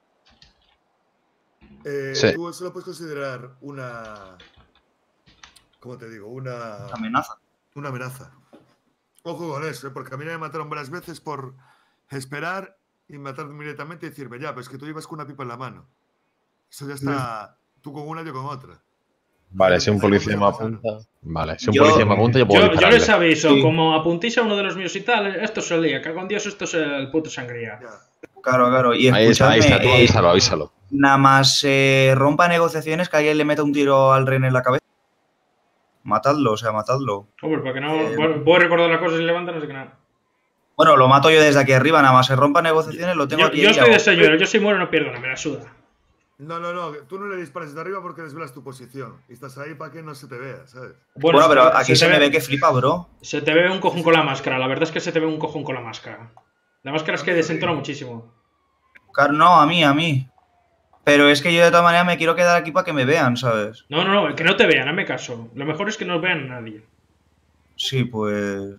Sí.
tú eso lo puedes considerar una... ¿Cómo te digo? Una
Amenaza.
Una amenaza. Ojo con eso, porque a mí me mataron varias veces por esperar y matarme inmediatamente y decirme, ya, pero es que tú ibas con una pipa en la mano. Eso ya está, tú con una, yo con otra.
Vale, si un policía me apunta... Vale, si un policía me apunta, yo puedo
Yo
dispararle.
les aviso, como apuntéis a uno de los míos y tal, esto es el día, cago en Dios, esto es el puto sangría.
Ya.
Claro. Y
Ahí está,
escúchame,
tú avísalo.
nada más se rompa negociaciones que alguien le meta un tiro al rehén en la cabeza. Matadlo.
Hombre, para que no... Puedo recordar las cosas y levantar, no sé qué nada.
Bueno, lo mato yo desde aquí arriba, nada más se rompa negociaciones, lo tengo aquí.
Yo estoy de señor, yo si muero no pierdo, no me la suda.
No, tú no le dispares desde arriba porque desvelas tu posición. Y estás ahí para que no se te vea, ¿sabes?
Bueno, pero aquí se me ve que flipa, bro.
Se te ve un cojón con la máscara, la verdad es que se te ve un cojón con la máscara. La máscara es que desentona muchísimo.
Claro, no, a mí. Pero es que yo de todas maneras me quiero quedar aquí para que me vean, ¿sabes?
No, que no te vean, hazme caso. Lo mejor es que no vean a nadie.
Sí, pues...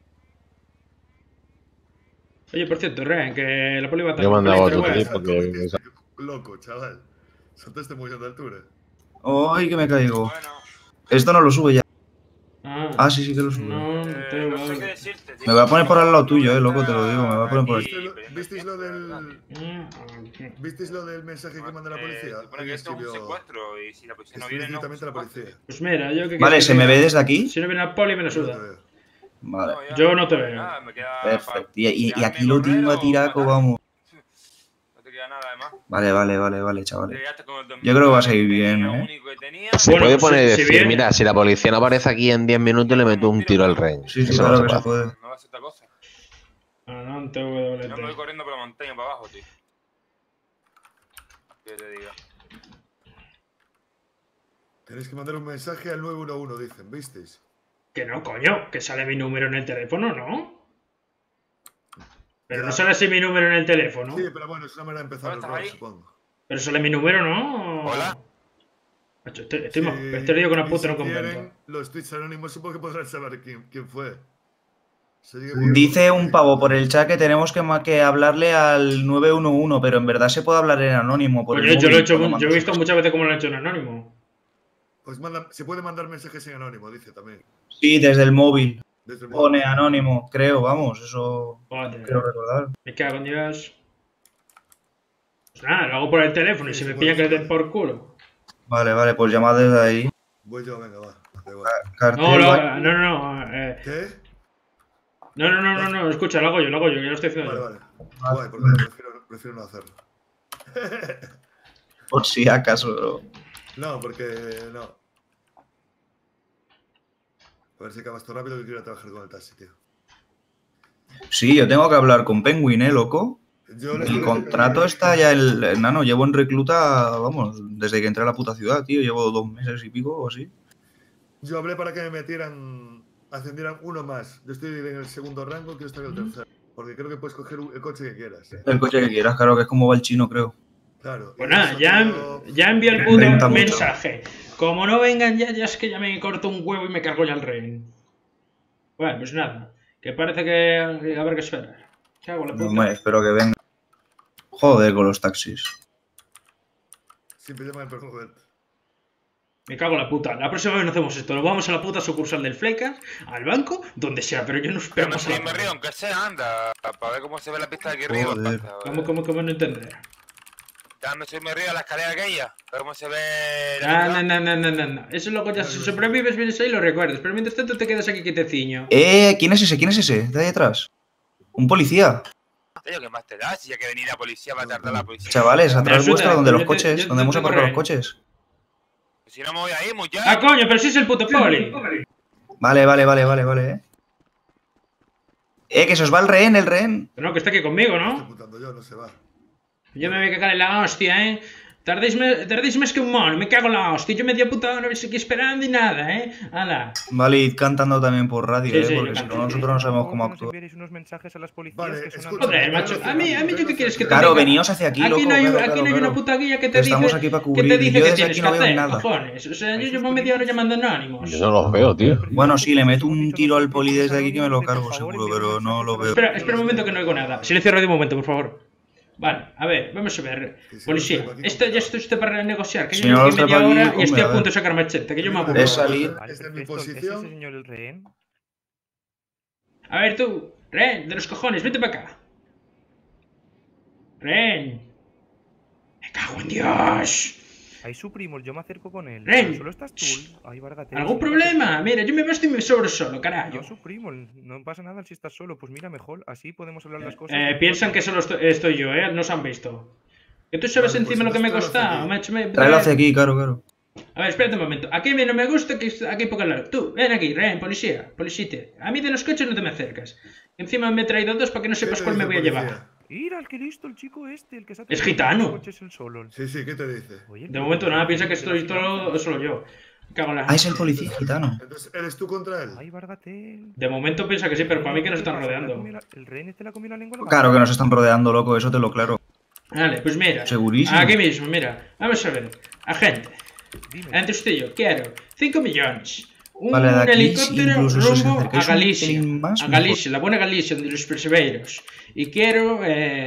Oye, por cierto, Ren, que la poli va a
Yo mandaba otro tipo que...
Loco, chaval. Saltaste muy de altura.
¡Ay, que me caigo!
Bueno,
Esto no lo sube ya.
Ah,
Sí que lo sube.
no te
no sé qué
va.
decirte, tío.
Me voy a poner por al lado tuyo, loco, te lo digo. Me voy a poner por aquí.
¿Visteis lo del mensaje que manda la policía?
Supone que esto es un secuestro y si la policía no viene, no.
Directamente a la policía.
Pues mira, yo que...
Vale, ¿se me ve desde aquí?
Si no viene la poli me la suda.
Vale.
Yo no te veo.
Nada, me queda
Perfecto. Y aquí lo tengo a tiraco, vamos.
No te queda nada, además.
Vale, chavales. Yo creo que va a seguir bien, ¿eh?
Se
Bueno,
puede poner y
si
decir,
viene-
mira, si la policía no aparece aquí en 10 minutos, le meto un tiro al rehén.
Sí,
Eso
claro
no
que
se
se
puede.
puede.
No va a ser otra cosa.
No,
No me voy corriendo por la montaña para abajo, tío. Que te diga.
Tenéis que mandar un mensaje al 911, dicen, ¿visteis?
Que no, coño, que sale mi número en el teléfono, ¿no? Pero
Ya.
no sale así mi número en el teléfono.
Sí, pero bueno, es una manera de empezar el
¿Estás
rol,
ahí?
supongo.
Pero sale mi número, ¿no?
Hola.
Macho, estoy lío con una puta, no comprendo.
Los tweets anónimos supongo que podrán saber quién fue.
Dice un pavo por el chat que tenemos que hablarle al 911, pero en verdad se puede hablar en anónimo. Por
Oye,
el
yo lo he
móvil,
hecho,
cuando
yo he
mandas
visto muchas veces cómo lo he hecho en anónimo.
Pues se puede mandar mensajes en anónimo, dice también.
Sí, desde el móvil.
Desde el
Pone
móvil.
anónimo, creo, vamos, eso
Joder,
quiero recordar.
me cago en Dios. Pues nada, lo hago por el teléfono y si me pillan que le den por culo.
Vale, pues llamad desde ahí.
Voy yo, venga, va. Da igual.
Cartel,
No.
¿Qué?
No, escucha, lo hago yo, ya lo estoy haciendo yo.
Vale. Guay, porque prefiero no hacerlo.
por si acaso, bro.
No, porque no. A ver si acabas todo rápido que quiero ir a trabajar con el taxi, tío.
Sí, yo tengo que hablar con Penguin, loco. Mi contrato está ya el nano. Llevo en recluta, vamos, desde que entré a la puta ciudad, tío. Llevo 2 meses y pico o así.
Yo hablé para que me metieran, ascendieran uno más. Yo estoy en el segundo rango, quiero estar en el tercero. Porque creo que puedes coger el coche que quieras.
El coche que quieras, claro, que es como va el chino, creo.
Claro.
Pues nada, ya envió el puto mensaje. Como no vengan ya es que ya me corto un huevo y me cargo ya el rehén. Bueno, pues nada. Que parece que a ver qué espera. ¿Qué hago la puta?
No, espero que venga. Joder con los taxis.
Siempre llaman por joder.
Me cago en la puta. La próxima vez no hacemos esto. Nos vamos a la puta sucursal del Flecas, al banco, donde sea. Pero yo no espero
Pero
más a la
me río, aunque sea, anda. Para ver cómo se ve la pista de aquí arriba.
Joder.
¿Cómo no entender?
Ya me subí arriba a la escalera aquella. Para cómo se ve.
No. Eso luego ya si sobrevives vienes ahí y lo recuerdas. Pero mientras tanto te quedas aquí quieteciño.
¿Quién es ese? ¿Quién es ese? De ahí atrás. Un policía.
¿Qué más te da? Si ya que venir la policía va a tardar la policía.
Chavales, atrás
Resulta,
vuestra, donde los
yo te-
coches,
yo
donde
te
hemos
tengo
aparcado los
rehén.
coches.
Si no me voy a ir, muchacho.
¡Ah, coño! Pero si es el puto poli.
Vale. Que se os va el rehén,
Pero no, que está aquí conmigo,
Estoy
¿no?
apuntando yo, no se va.
Yo me voy a cagar en la hostia, ¿eh? Tardéis más que un mono, me cago en la hostia. Yo media puta hora aquí esperando y nada, ¿eh? ¡Hala!
Vale, id cantando también por radio,
Sí,
porque
yo
si
canto,
no
sí.
nosotros no sabemos cómo
Nos
actuar.
enviaréis unos mensajes a las policías
Vale,
que son
escucha.
Joder, macho, a mí yo qué quieres que te
Claro,
diga.
veníos hacia aquí, loco.
Aquí no hay
claro.
una puta guía que te
Que
dice
estamos aquí para
que te
cubrir.
dice
Yo
que
desde
tienes
aquí
que
no veo
hacer,
nada.
cojones. O sea, yo llevo media hora llamando anónimos.
Yo no los veo, tío.
Bueno, sí, le meto un tiro al poli desde aquí que me lo cargo seguro, pero no lo veo.
Espera un momento que no oigo nada. Silencio radio un momento, por favor. Vale, a ver, vamos a ver. Policía, esto ya estoy usted para negociar. Que
Si
yo
no
llevo
los
aquí media
trepa aquí,
hora y
hombre,
estoy
a
a
ver.
punto de sacar machete, que yo me aburro.
Es salir.
Vale,
Esta es mi
perfecto. ¿Es
posición.
ese señor el rehén?
A ver tú, Ren, de los cojones, vete para acá. Ren. Me cago en Dios.
Ahí su primo, yo me acerco con él.
Ren.
¿Solo estás tú? Ahí, Vargatell.
¿Algún problema? Mira, yo me basto y me sobro solo, carajo.
Yo su primo, no pasa nada si estás solo. Pues mira, mejor, así podemos hablar las cosas.
Piensan que solo estoy yo, no se han visto. Que tú sabes
Vale,
encima
pues
lo que me
entonces
costaba,
tráelo
macho.
Tráelo hacia aquí, claro.
A ver, espérate un momento. Aquí a mí no me gusta que aquí ponga la... Tú, ven aquí, Ren, policite. A mí de los coches no te me acercas. Encima me he traído dos para que no sepas cuál me voy a llevar.
Mira, el que listo, el chico este, el que se ha
Es
traído
gitano.
los coches él solo.
Sí, ¿qué te dice?
Oye,
De momento nada, piensa que estoy solo yo. Me cago en la...
Ah, es el policía gitano.
Entonces, ¿eres tú contra él?
Ay, Vargatell.
De momento piensa que sí, pero para mí que nos están rodeando.
El rehén este le ha comido la lengua a la
Claro que nos están rodeando, loco, eso te lo claro.
Vale, pues mira.
Segurísimo.
Aquí mismo, mira. Vamos a ver. Agente.
Dime.
Entre usted y yo, quiero 5 millones. Un
Vale, de aquí,
helicóptero
incluso si se
rumbo a
acercáis un
Galicia.
pelín más,
A Galicia, la buena Galicia, de los perseveiros. Y quiero,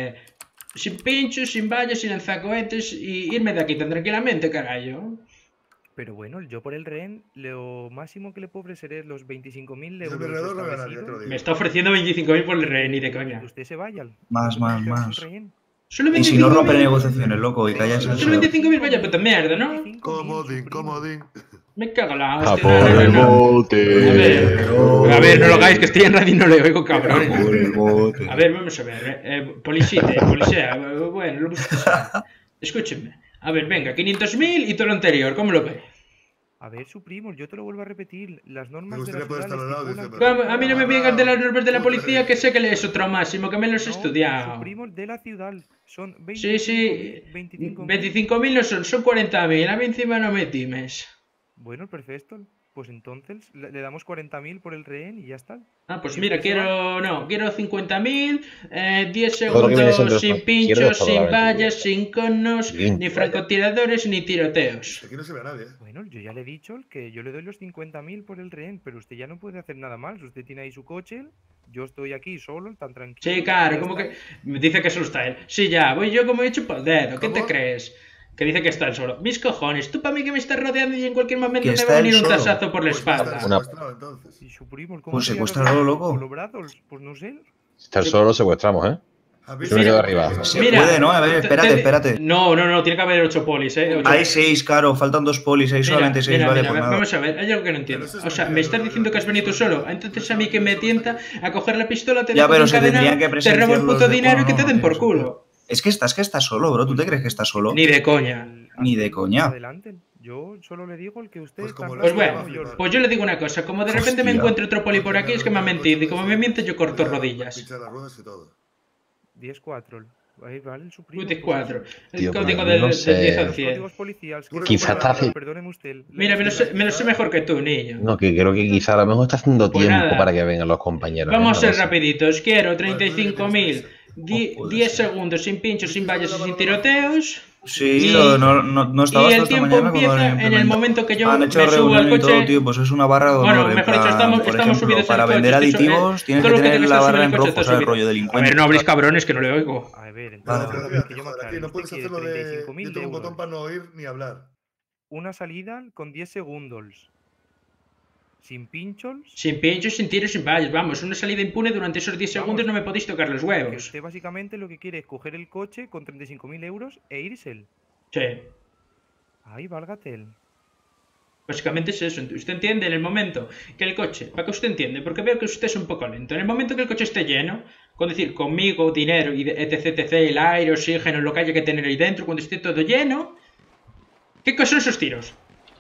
sin pinchos, sin vallas, sin lanzacohetes y irme de aquí tan tranquilamente, carajo.
Pero bueno, yo por el rehén, lo máximo que le puedo ofrecer es los 25.000
Yo
euros.
alrededor no veo a nadie, te lo
establecidos.
digo.
Me está ofreciendo 25.000 por el rehén, ni de
Que
coña.
usted se vaya.
Más.
El rehén.
Solo
Y si no rompe
25.000.
negociaciones, loco, y callas el
Solo
suelo.
25.000, vaya puta mierda, ¿no?
25.000,
Comodín,
su primo.
comodín.
Me cago en la
A
hostia.
por el bote.
A ver, no lo hagáis, que estoy en radio y no le oigo, cabrón.
Por el bote.
A ver, vamos a ver. Policía, bueno, lo que sea. Escúchenme. A ver, venga, 500.000 y todo lo anterior, ¿cómo lo ve?
A ver, su primo, yo te lo vuelvo a repetir. Las
Me
normas de
gustaría
la
poder
ciudad
estar al lado,
estipulan
dice,
que-
pero-
A mí no me vengan de las normas de la policía, que sé que es otro máximo, que me los he
No,
estudiado.
Su primo de la ciudad son
Sí,
25.000.
25.000 no son 40.000. A mí encima no me times.
Bueno, perfecto. Pues entonces le damos 40.000 por el rehén y ya está.
Ah, pues
¿Y
mira,
usted se va?
quiero 50.000, 10
Todo lo que viene
segundos
siendo
sin
esto.
pinchos,
Quiero
sin
descolgar,
vallas, sin conos,
Bien,
ni
vaya.
francotiradores, ni tiroteos.
Aquí no se ve a nadie,
Bueno, yo ya le he dicho que yo le doy los 50.000 por el rehén, pero usted ya no puede hacer nada más. Usted tiene ahí su coche, yo estoy aquí solo, tan tranquilo.
Sí,
y
claro,
ya
como
está.
que... Me dice que solo está él. Sí, ya, voy yo como he hecho por el dedo. ¿Qué te
¿Cómo?
crees? Que dice que está él solo. Mis cojones, tú para mí que me estás rodeando y en cualquier momento
Que
me
está
va a
él
venir un
solo.
tasazo por la
Pues está
espalda.
Una-
secuestrado, entonces.
¿Y su primo? ¿Cómo
Pues
sería lo
secuéstralo,
que-
loco.
con los brazos? Pues no sé.
Si está solo, lo secuestramos, ¿eh?
¿Habéis
Yo me
visto?
quedo arriba.
Se puede, ¿no? A ver, espérate.
No, tiene que haber 8 polis, ¿eh?
Hay 6, caro, faltan 2 polis, hay solamente 6, vale, pues nada.
Vamos a ver, hay algo que no entiendo.
Pero eso es
O sea,
mentira,
me estás
no,
diciendo
no,
que has
no,
venido
no,
solo.
no,
Entonces
no,
a mí que
no,
me
no,
tienta a coger la pistola, te
Ya,
dejo
pero se
encadenado,
tendrían que
te robo el
presenciar
puto
los de-
dinero y que
no,
te den
no,
por
no,
culo.
Es que estás solo, bro. ¿Tú te crees que estás solo?
Ni de coña.
Ni de coña.
Adelante. Yo solo le digo el que usted
Pues
está
como
claro
Pues
lo
bueno,
como yo.
pues yo le digo una cosa. Como de repente me
Hostia.
encuentro otro poli por aquí, es que me ha mentido. Y como me miente, yo corto rodillas.
Pinchar las ruedas y todo.
10-4. Ahí vale, el su primo.
Putis 4. El
Tío,
código
pero
del
no sé.
10 al
Los
100.
códigos policiales.
Tú
Quizás está haciendo...
Perdóneme usted.
Mira, me lo sé mejor que tú, niño.
No, que creo que quizá a lo mejor está haciendo
Pues
tiempo
nada.
para que vengan los compañeros.
Vamos a
No
ser
lo sé.
rapiditos. Quiero
Vale,
35.000.
puede
10
ser.
segundos sin pinchos, sin vallas y sin tiroteos.
Sí,
Y-
no estaba
Y
hasta
el
esta
tiempo
mañana cuando lo
empieza en el
implementaron.
momento que yo
Han hecho
me subo al
reunión y todo,
coche.
tío, pues es una barra de honor.
Bueno,
en
mejor dicho,
plan,
estamos
por ejemplo,
subidos
para
al coche.
vender aditivos tienes
todo
que
lo que
tener
tengas
la
que subir
barra
al
en
coche
rojo,
está
¿sabes?
subido.
Rollo
A
delincuente.
ver, no habléis cabrones, que no le oigo.
A ver,
No,
entonces,
pero
a
mira,
ver, que yo me
joder, aquí
aclare.
no
Usted
puedes
quiere
hacerlo de...
35.000
Yo tengo un botón
euros.
para no oír ni hablar.
Una salida con 10 segundos. Sin pinchos.
Sin pinchos, sin tiros, sin vallas. Vamos, una salida impune durante esos 10
Vamos.
segundos no me podéis tocar los
Que
huevos.
usted básicamente lo que quiere es coger el coche con 35.000 euros e irse.
Sí.
Ay, válgate.
Básicamente es eso. Usted entiende en el momento que el coche, para que usted entiende, porque veo que usted es un poco lento. En el momento que el coche esté lleno, con decir conmigo, dinero, y etc, el aire, oxígeno, lo que haya que tener ahí dentro, cuando esté todo lleno, ¿qué son esos tiros?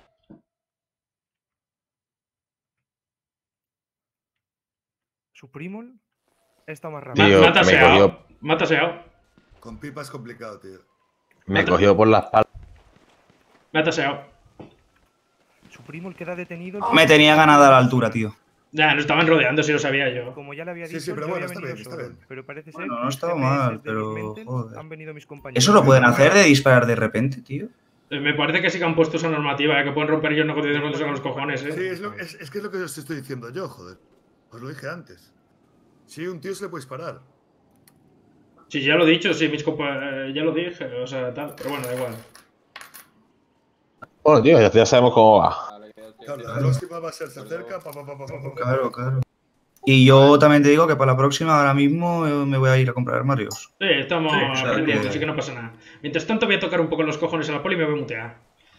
Su primo está más
Tío,
rápido.
Mata
me
seao.
cogió-
Mata seao.
Con pipa es complicado, tío.
Me cogió por la espalda.
Mata seao.
Su primo queda detenido.
Me tenía ganada a la altura, tío.
Ya, nos estaban rodeando, si lo sabía yo.
Como ya le había
Sí,
dicho,
sí, pero
yo
bueno,
había
está
venido
bien, está
solo,
bien.
pero parece ser
Bueno,
que
no
los
estaba
GPS
mal,
de los
pero,
Mentels
joder.
han venido mis compañeros.
¿Eso lo pueden hacer de disparar de repente, tío?
Me parece que sí que han puesto esa normativa, que pueden romper ellos negociaciones cuando se hagan los cojones,
Sí,
eh.
es que es lo que os estoy diciendo yo, joder. Os lo dije antes. Sí, un tío se le puede disparar.
Sí, ya lo he dicho, sí, ya lo dije, o sea, tal. Pero bueno, da igual.
Bueno, tío, ya sabemos cómo va.
Claro, la próxima va a ser se acerca,
Claro, claro. Y yo también te digo que para la próxima, ahora mismo, me voy a ir a comprar armarios.
Sí, estamos
o sea
aprendiendo,
que-
así que no pasa nada. Mientras tanto voy a tocar un poco los cojones a la poli y me voy a mutear.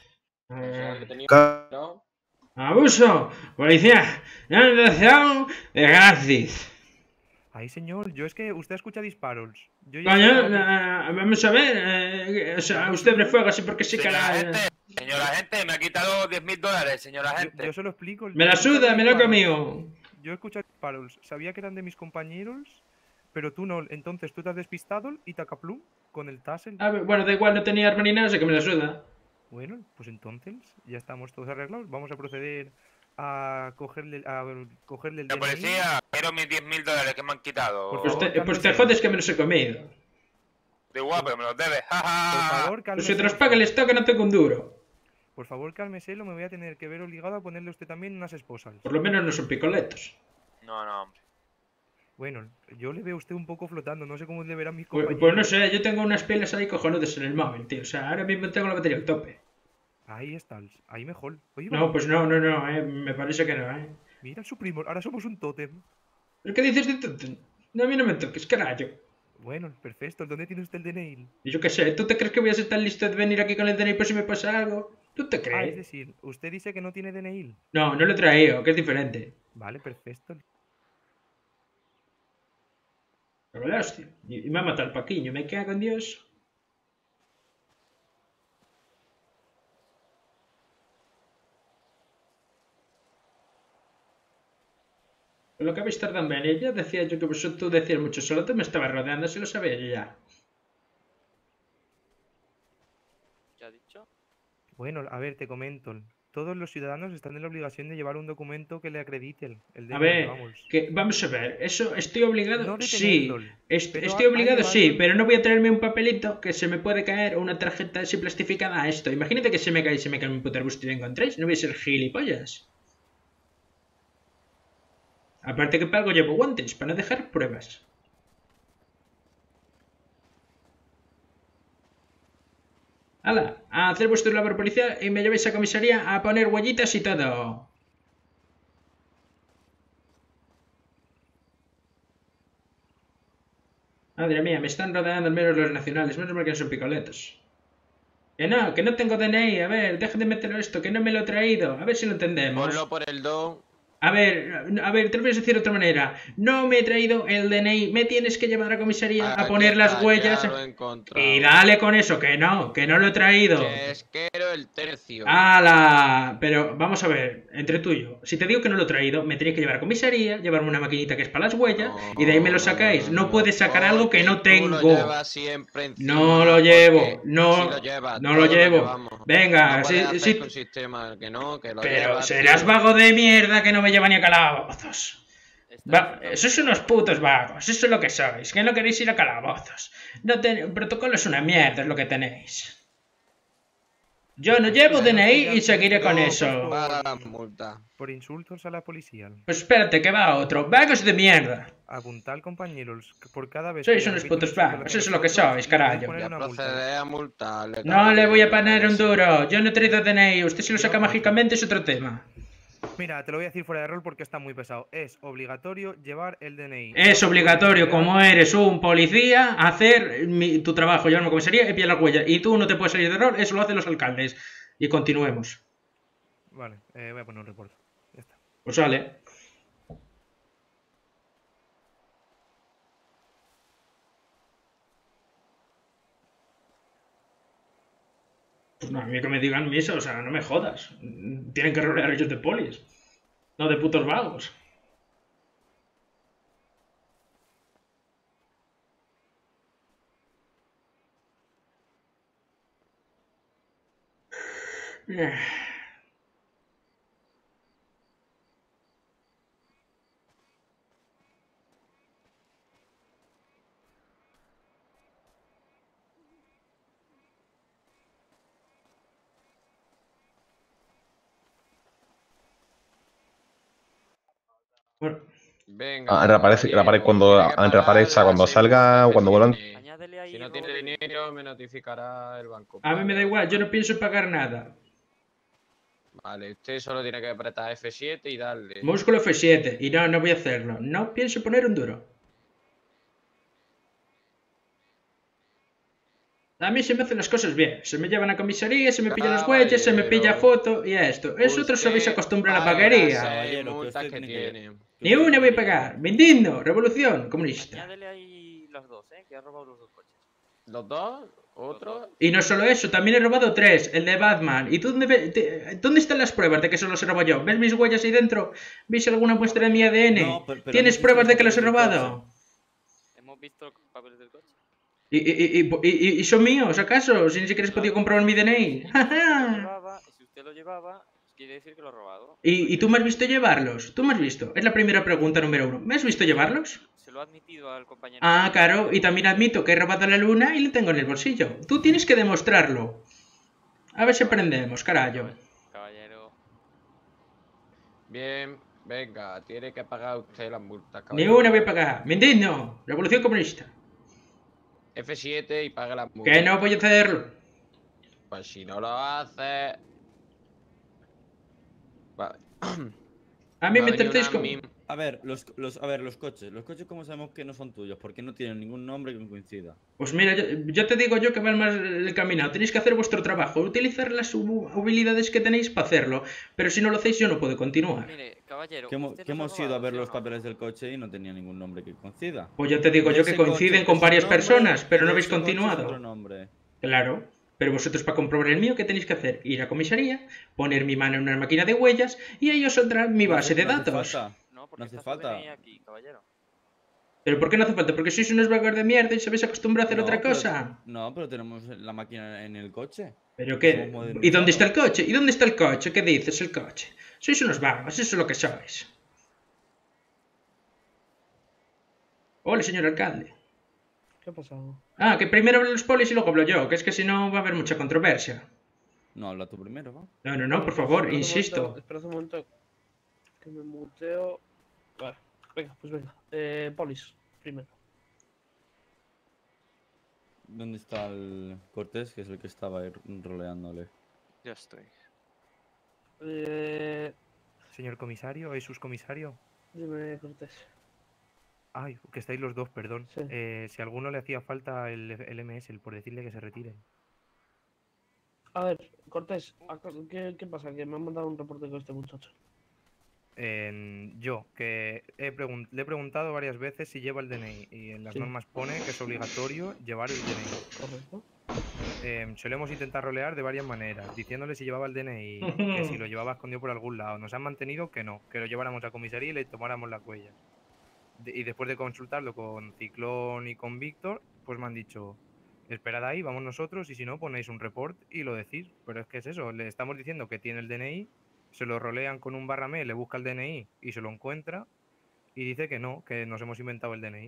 Abuso, policía, detención de gratis.
Ay, señor, yo es que usted escucha disparos. Yo ya
Coño,
estaba-
vamos a ver, o sea, usted me fuega así porque sí que la...
Señora gente, me ha quitado 10.000 dólares, señora gente.
Yo se lo explico.
Me la
yo escucho
suda, me lo he
disparos.
comido.
Yo escucho disparos. Sabía que eran de mis compañeros, pero tú no. Entonces tú te has despistado y te acaplú con el tassel.
A ver, bueno, da igual, no tenía arma ni nada, así que me la suda.
Bueno, pues entonces ya estamos todos arreglados. Vamos a proceder a cogerle el
La
DNI.
policía, quiero mis 10.000 dólares que me han quitado.
Por
Pues
favor,
pues te
cálmese.
jodes que me los he comido.
De guapo, que me los debes.
Por favor,
Pues
cálmese.
si te los paga el Estado, que no tengo un duro.
Por favor, cálmese, lo me voy a tener que ver obligado a ponerle a usted también unas esposas.
Por lo menos no son picoletos.
No, no, hombre.
Bueno, yo le veo a usted un poco flotando, no sé cómo le verán mis
Pues,
compañeros.
pues no sé, yo tengo unas pilas ahí cojonudas en el móvil, tío. O sea, ahora mismo tengo la batería al tope.
Ahí está, ahí mejor. Oye,
No, pues no, me parece que no,
mira su primo, ahora somos un tótem.
¿El que dices de tonto? No, a mí no me toques, carajo.
Bueno, perfecto, ¿dónde tiene usted el DNI?
Y yo qué sé, ¿tú te crees que voy a ser tan listo de venir aquí con el DNI por si me pasa algo? ¿Tú te
Ah, es
crees?
decir, usted dice que no tiene DNI.
No, no lo he traído, que es diferente.
Vale, perfecto.
Pero la hostia. Y me ha matado el Paquiño, me cago en Dios. Lo que habéis tardado en venir, ya decía yo que tú decías mucho solo, tú me estabas rodeando, si lo sabía yo ya.
¿Qué ha dicho?
Bueno, a ver, te comento. Todos los ciudadanos están en la obligación de llevar un documento que le acredite el
A
DNI,
ver,
vamos.
que vamos a ver, eso estoy obligado,
No
sí.
detenerlo, pero
Estoy
a
obligado, sí,
llevarlo.
pero no voy a traerme un papelito que se me puede caer o una tarjeta así plastificada a esto. Imagínate que se me cae un puto arbusto y lo encontréis, no voy a ser gilipollas. Aparte que para algo llevo guantes, para no dejar pruebas. ¡Hala! A hacer vuestro labor policial y me llevéis a comisaría a poner huellitas y todo. Madre mía, me están rodeando al menos los nacionales, menos mal que no son picoletos. Que no tengo DNI, a ver, deja de meterlo esto, que no me lo he traído, a ver si lo entendemos.
Ponlo por el don.
A ver, te lo voy a decir de otra manera. No me he traído el DNI. Me tienes que llevar a comisaría a poner las huellas.
Ya lo he encontrado.
Y dale con eso, que no lo he traído.
Chesquero el tercio.
¡Hala! Pero vamos a ver, entre tú y yo. Si te digo que no lo he traído, me tenéis que llevar a comisaría, llevarme una maquinita que es para las huellas, y de ahí me lo sacáis. No puedes sacar algo que no tengo.
Tú lo llevas siempre encima,
no lo llevo,
porque
no,
si lo llevas,
no lo
todos
llevo.
llevamos.
Venga,
No puedes hacer
sí.
con sistema que no, que lo
Pero
llevas,
serás
tío.
vago de mierda que no me lleva ni a calabozos. Sois unos putos vagos, eso es lo que sois, que no queréis ir a calabozos. El protocolo es una mierda, es lo que tenéis. Yo no llevo DNI y seguiré con eso.
Paga la multa.
Por insultos a la policía.
Pues espérate, que va otro. Vagos de mierda.
Apuntar, compañeros, por cada vez.
Sois unos putos vagos, eso es lo que sois, carajo.
Ya procederé a multarle.
No le voy a poner un duro. Yo no he traído DNI. Usted si lo saca mágicamente es otro tema.
Mira, te lo voy a decir fuera de rol porque está muy pesado. Es obligatorio llevar el DNI.
Es obligatorio, como eres un policía, hacer tu trabajo, llevarme a comisaría y pillar la huella. Y tú no te puedes salir de rol, eso lo hacen los alcaldes. Y continuemos.
Vale, voy a poner un reporte. Ya está.
Pues sale. Pues no, a mí que me digan misa, o sea, no me jodas. Tienen que rodear ellos de polis. No de putos vagos. Bueno.
Venga.
Reaparece cuando salga, cuando vuelvan.
Si no tiene dinero, me notificará el banco.
A mí me da igual, yo no pienso pagar nada.
Vale, usted solo tiene que apretar F7 y darle.
Músculo F7. Y no voy a hacerlo. No pienso poner un duro. A mí se me hacen las cosas bien. Se me llevan a comisaría, se me pillan las huellas, se me pilla foto y esto. Vosotros os habéis acostumbrado a la paguería. Ni una voy a pagar. Vendiendo. Revolución comunista.
Añádele ahí los dos, que ha robado los dos coches.
¿Los dos? ¿Otro?
Y no solo eso, también he robado 3, el de Batman. ¿Y tú dónde están las pruebas de que solo los he robado yo? ¿Ves mis huellas ahí dentro? ¿Veis alguna muestra de mi ADN?
No, pero
¿Tienes pruebas de que los he robado?
Hemos visto los papeles del coche.
¿Y son míos, acaso? Si ni siquiera has podido comprobar mi DNI.
Si usted lo llevaba, quiere decir que lo ha robado.
¿Y tú me has visto llevarlos? ¿Tú me has visto? Es la primera pregunta número 1. ¿Me has visto llevarlos?
Se lo ha admitido al compañero.
Ah, claro, y también admito que he robado la luna y la tengo en el bolsillo. Tú tienes que demostrarlo. A ver si aprendemos, carajo.
Caballero.
Bien, venga, tiene que pagar usted las multas,
Ni
caballero.
una voy a pagar. Me indigno. Revolución comunista.
F7 y paga las multas.
Que no voy a hacerlo.
Pues si no lo hace... Vale.
A mí me intentáis como...
A ver, los coches. Los coches, ¿cómo sabemos que no son tuyos? Porque no tienen ningún nombre que coincida.
Pues mira, yo te digo yo que van más el caminado. Tenéis que hacer vuestro trabajo. Utilizar las habilidades que tenéis para hacerlo. Pero si no lo hacéis, yo no puedo continuar.
Mire, caballero.
Que
¿usted
hemos
los ha
ido a
robado,
ver
sí o
los
no?
papeles del coche y no tenía ningún nombre que coincida.
Pues ya te digo yo que coinciden con varias personas, pero no habéis
Otro
continuado.
nombre.
Claro. Pero vosotros para comprobar el mío, ¿qué tenéis que hacer? Ir a comisaría, poner mi mano en una máquina de huellas y ahí os saldrá mi base de datos.
No, porque
No hace
está su
falta.
DNI aquí, caballero.
¿Pero por qué no hace falta? Porque sois unos vagos de mierda y sabéis acostumbrar a hacer otra cosa.
No, pero tenemos la máquina en el coche.
¿Pero qué? ¿Y dónde está el coche? ¿Y dónde está el coche? ¿Qué dices, el coche? Sois unos vagos, eso es lo que sois. Hola, señor alcalde.
¿Qué ha pasado?
Ah, que primero hablan los polis y luego hablo yo, que es que si no va a haber mucha controversia.
No, habla tú primero, ¿va?
No, por favor, insisto.
Espera un momento. Que me muteo. Vale, venga, pues venga. Polis, primero.
¿Dónde está el Cortés, que es el que estaba ahí roleándole?
Ya estoy.
Señor comisario, ¿es subcomisario?
Dime, Cortés.
Ay, que estáis los dos, perdón.
Sí.
Si a alguno le hacía falta el MS, por decirle que se retire.
A ver, Cortés, ¿qué pasa? Que me han mandado un reporte con este muchacho.
Yo, que le he preguntado varias veces si lleva el DNI y en las
Sí.
normas pone que es obligatorio llevar el DNI.
Correcto.
Solemos intentar rolear de varias maneras, diciéndole si llevaba el DNI, que si lo llevaba escondido por algún lado. Nos han mantenido que no, que lo lleváramos a comisaría y le tomáramos las huellas. Y después de consultarlo con Ciclón y con Víctor, pues me han dicho, esperad ahí, vamos nosotros y si no ponéis un report y lo decís. Pero es que es eso, le estamos diciendo que tiene el DNI, se lo rolean con un barra me, le busca el DNI y se lo encuentra y dice que no, que nos hemos inventado el DNI.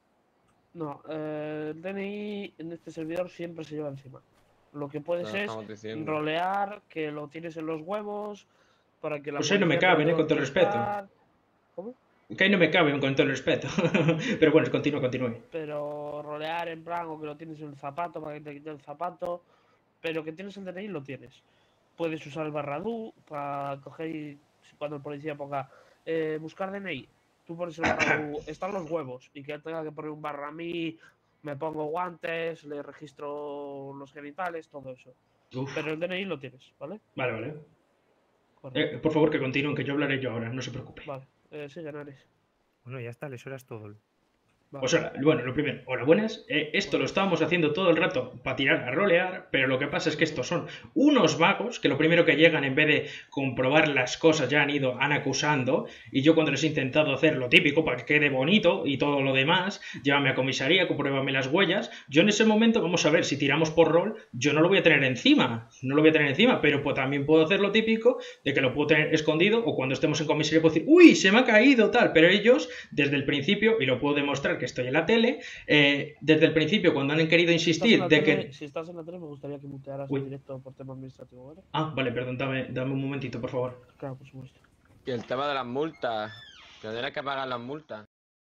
No, el DNI en este servidor siempre se lleva encima. Lo que puedes
Lo
es
estamos diciendo.
rolear, que lo tienes en los huevos, para que la
Pues ahí no me
policía
caben,
te lo
con todo el respeto.
detectar. ¿Cómo?
Que ahí no me caben, con todo el respeto. Pero bueno, continúe.
Pero rolear en plan o que lo tienes en el zapato para que te quite el zapato, pero que tienes el DNI lo tienes. Puedes usar el barradú para coger y cuando el policía ponga buscar DNI, tú pones el barradú, están los huevos y que él tenga que poner un barra a mí, me pongo guantes, le registro los genitales, todo eso.
Uf.
Pero el DNI lo tienes, ¿vale?
Vale.
Correcto.
Por favor, que continúen, que yo hablaré yo ahora, no se preocupe.
Vale, sí, Ganares.
Bueno, ya está, eso era todo.
O sea, bueno, lo primero, hola, buenas. Esto lo estábamos haciendo todo el rato para tirar a rolear, pero lo que pasa es que estos son unos vagos que lo primero que llegan, en vez de comprobar las cosas, ya han acusando. Y yo cuando les he intentado hacer lo típico para que quede bonito y todo lo demás, llévame a comisaría, compruébame las huellas. Yo en ese momento, vamos a ver, si tiramos por rol, yo no lo voy a tener encima, pero pues también puedo hacer lo típico de que lo puedo tener escondido o cuando estemos en comisaría puedo decir, uy, se me ha caído tal, pero ellos desde el principio, y lo puedo demostrar que estoy en la tele, desde el principio cuando han querido insistir de que...
Si estás en la tele me gustaría que mutearas
Uy.
en directo por tema administrativo, ¿vale?
Ah, vale, perdón, dame un momentito, por favor.
Claro, por supuesto.
Y el tema de las multas. Que tienes que pagar las multas.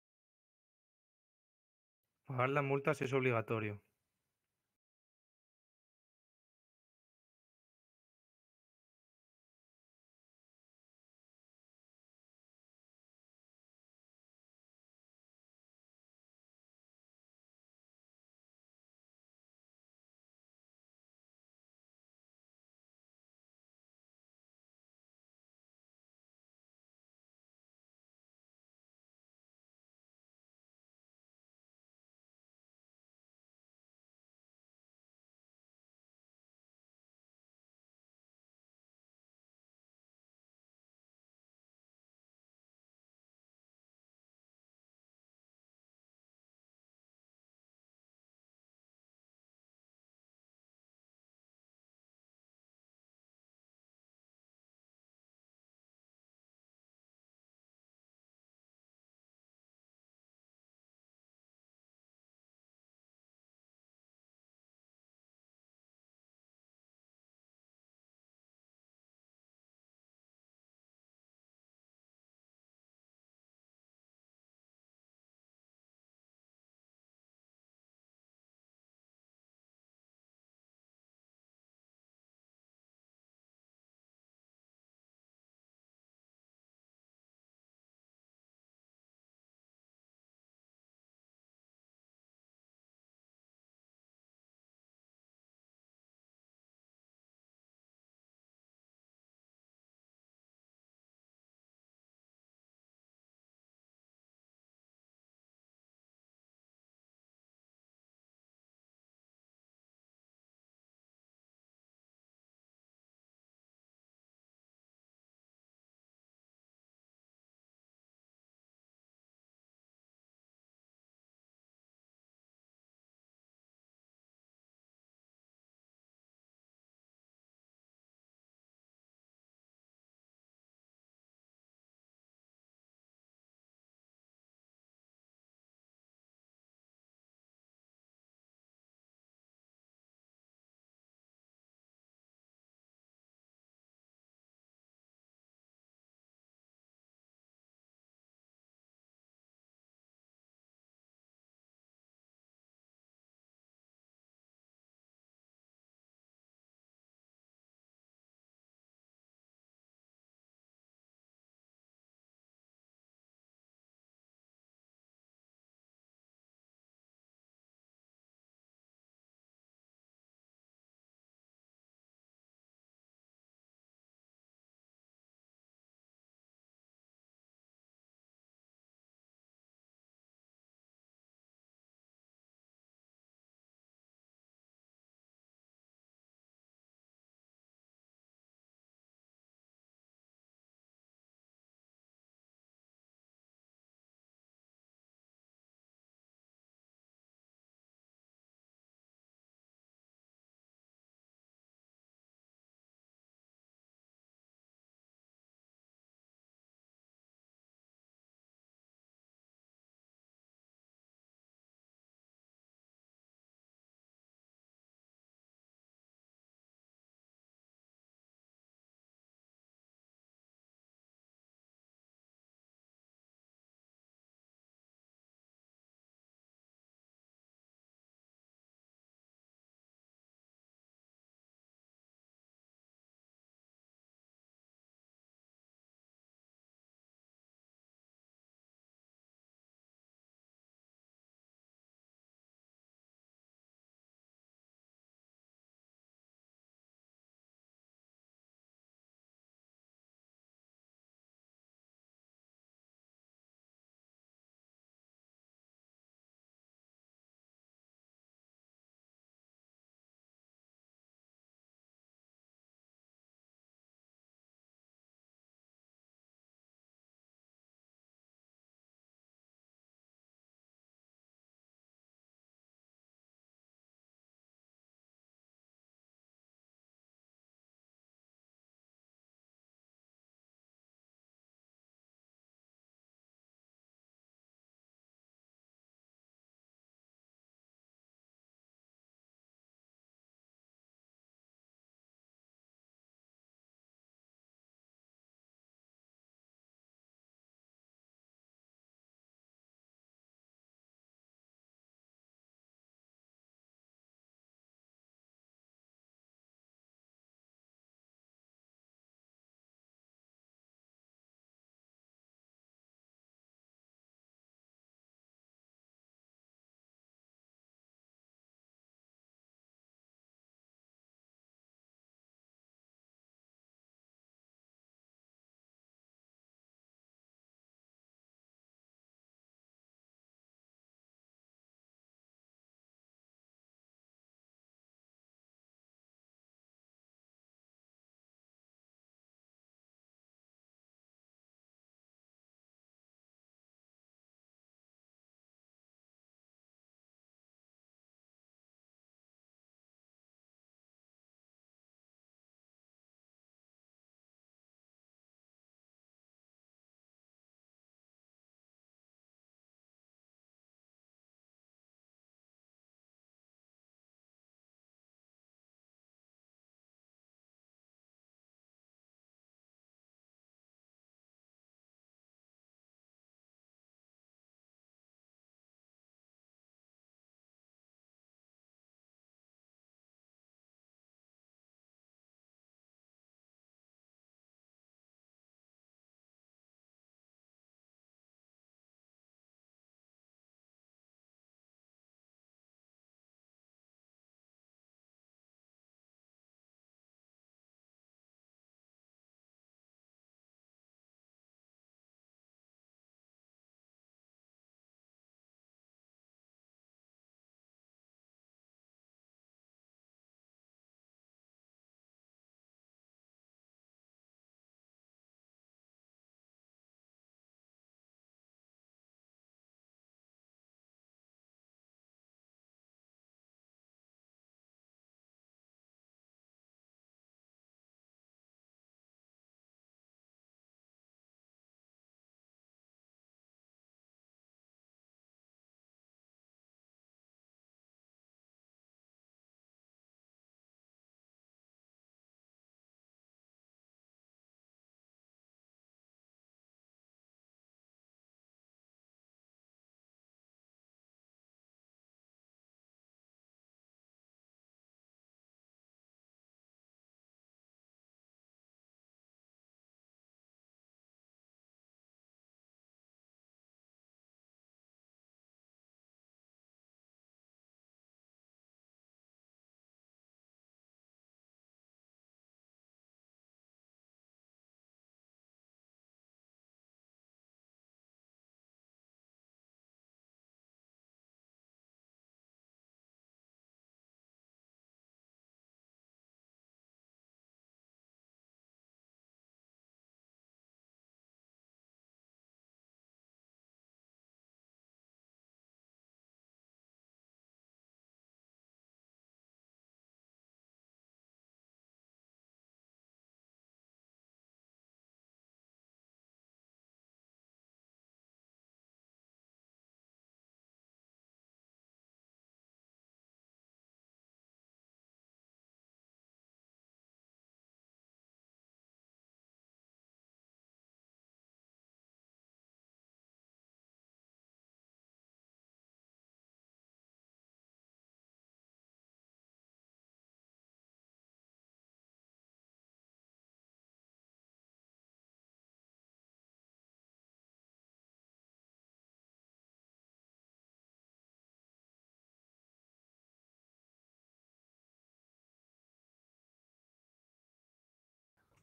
Pagar las multas es obligatorio.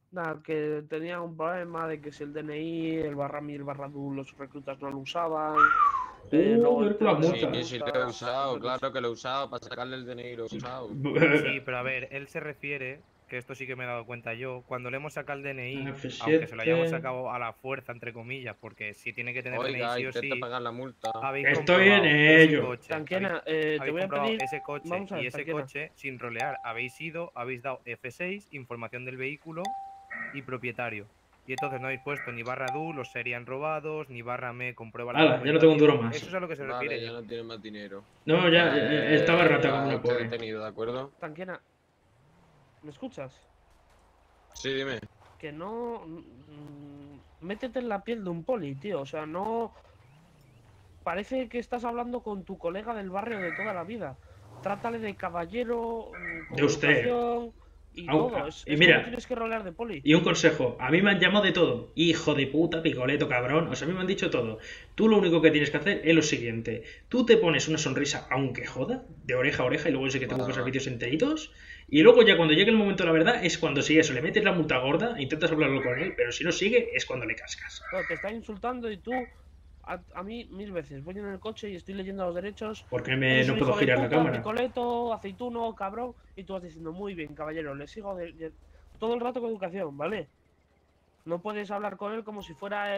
Nada, que tenía un problema de que si el DNI, el barra-mi y el barra-du, los reclutas no lo usaban. Luego el tema de
Sí,
la
sí
multa,
lo he usado,
entonces-
claro que lo he usado, para sacarle el DNI lo he usado.
Sí, pero a ver, él se refiere, que esto sí que me he dado cuenta yo, cuando le hemos sacado el DNI,
F7.
aunque se lo hayamos sacado a la fuerza, entre comillas, porque si tiene que tener
Oiga,
DNI sí o
intenta
sí,
pagar la multa.
habéis
Estoy en
comprobado ese
ello.
coche,
Tanquena,
habéis
te voy a
comprobado
pedir...
ese coche
Vamos a ver,
y ese
Tanquena.
coche, sin rolear, habéis ido, habéis dado F6, información del vehículo y propietario. Y entonces no habéis puesto ni barra DU, los serían robados, ni barra me, comprueba la
Hala, ya no tengo un duro más.
Eso es a lo que se refiere.
Vale, ya no tiene más dinero.
No, ya estaba rata como una
Usted
pobre.
detenido, ¿de acuerdo?
Tanquena, ¿me escuchas?
Sí, dime.
Que no... métete en la piel de un poli, tío. O sea, no... Parece que estás hablando con tu colega del barrio de toda la vida. Trátale de caballero, con
De usted.
educación y todo.
Y mira,
no tienes que rolear de poli.
y un consejo, a mí me han llamado de todo. Hijo de puta, picoleto, cabrón. O sea, a mí me han dicho todo. Tú lo único que tienes que hacer es lo siguiente. Tú te pones una sonrisa, aunque joda, de oreja a oreja, y luego sé que tengo que pasar vídeos enteritos. Y luego ya cuando llegue el momento de la verdad, es cuando si eso, le metes la multa gorda, intentas hablarlo con él, pero si no sigue, es cuando le cascas.
Bueno, te está insultando y tú... A mí 1000 veces. Voy en el coche y estoy leyendo los derechos.
Porque
Eres
no
un
puedo
hijo de
girar la
puta,
cámara.
picoleto, aceituno, cabrón. Y tú vas diciendo, muy bien, caballero, le sigo todo el rato con educación, ¿vale? No puedes hablar con él como si fuera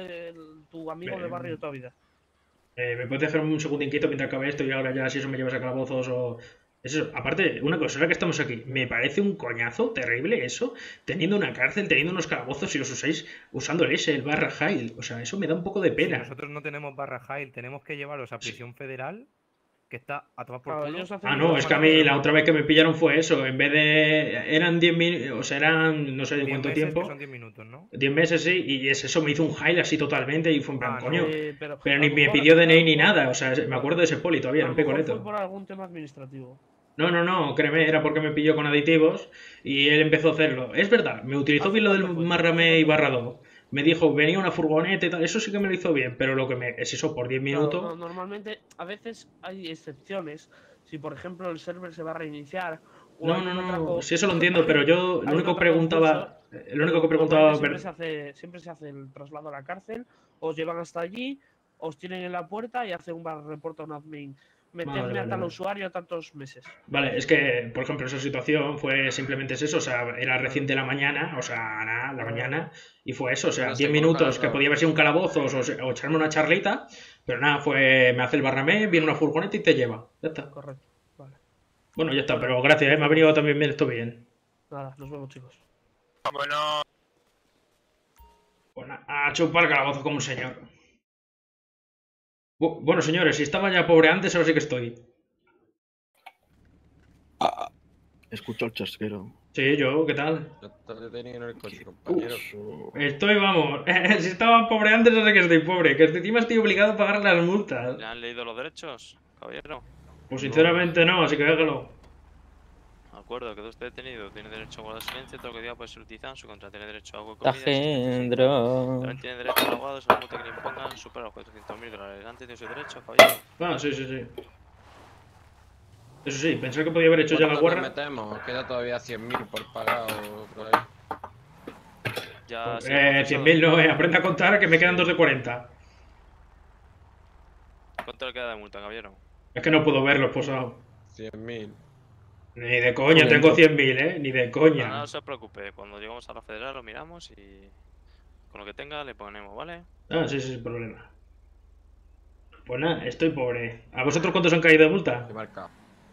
tu amigo de barrio de toda vida.
¿Me puedes dejar un segundo inquieto mientras acabe esto y ahora ya si eso me llevas a calabozos o...? Eso, aparte, una cosa, ahora que estamos aquí, me parece un coñazo terrible eso, teniendo una cárcel, teniendo unos calabozos y os usáis usando el barra Hail. O sea, eso me da un poco de pena.
Si nosotros no tenemos barra Hail, tenemos que llevaros a prisión federal, que está a tomar por
Claro,
culo.
ellos hacen
Ah, no, es que a mí la otra vez que me pillaron fue eso. En vez de... Eran 10 minutos, o sea, eran no sé de
10
cuánto
meses,
tiempo.
que son 10 minutos, ¿no?
10 meses, sí, y es eso, me hizo un Hail así totalmente y fue en plan,
Ah, no,
coño.
pero
Pero
a
ni
lo
me
mejor-
pidió DNI ni nada, o sea, me acuerdo de ese poli todavía,
A
un
lo mejor
picoleto.
fue por algún tema administrativo.
No, créeme, era porque me pilló con aditivos y él empezó a hacerlo. Es verdad, me utilizó bien lo del marrame y barrado. Me dijo, venía una furgoneta y tal, eso sí que me lo hizo bien, pero lo que me es eso, por 10 minutos...
Claro, normalmente, a veces hay excepciones. Si, por ejemplo, el server se va a reiniciar... o hay un atraco-
sí, eso lo entiendo, pero yo
hay
lo
un
único que
atraco en
preguntaba...
curso,
Lo único que
pero
preguntaba...
normalmente siempre se hace el traslado a la cárcel, os llevan hasta allí, os tienen en la puerta y hacen un reporte a un admin. Meterme a tal usuario tantos meses.
Vale, es que, por ejemplo, esa situación fue simplemente eso, o sea, era recién de la mañana, o sea, nada, la mañana, y fue eso, o sea,
Pero
10
se
minutos
corta,
que podía haber sido un calabozo o echarme una charlita, pero nada, fue, me hace el barramé, viene una furgoneta y te lleva, ya está.
Correcto, vale.
Bueno, ya está, pero gracias, me ha venido también bien esto bien.
Nada, nos vemos, chicos.
Bueno,
Bueno, a chupar calabozo como un señor. Bueno, señores, si estaba ya pobre antes, ahora sí que estoy.
Escucho el chasquero.
Sí, yo, ¿qué tal?
Ya está detenido en el coche, compañero.
Estoy, vamos, si estaba pobre antes, ahora sí que estoy pobre, que encima estoy obligado a pagar las multas.
¿Le han leído los derechos, caballero?
Pues sinceramente no, así que déjalo.
De acuerdo, quedó usted detenido. Tiene derecho a guardar silencio, todo lo que diga puede ser utilizado en su contra. Tiene derecho a agua y comida.
Tajendro.
También tiene derecho a abogados a la multa que le impongan supera los $400.000. Antes de su derecho, caballero.
Ah, sí. Eso sí, pensé que podía haber hecho ya la
¿Cuánto
guarra.
nos metemos? Queda todavía 100.000 por pagar o por ahí.
Ya, sí,
100.000 no, aprende a contar que me quedan 2 de 40.
¿Cuánto le queda de multa, caballero?
Es que no puedo verlo, posado.
100.000.
Ni de coña, tengo 100.000, ni de coña.
No se preocupe, cuando lleguemos a la federal lo miramos y con lo que tenga le ponemos, ¿vale?
Ah, sí, sin problema. Pues nada, estoy pobre. ¿A vosotros cuántos han caído de multa?
¿Qué marca?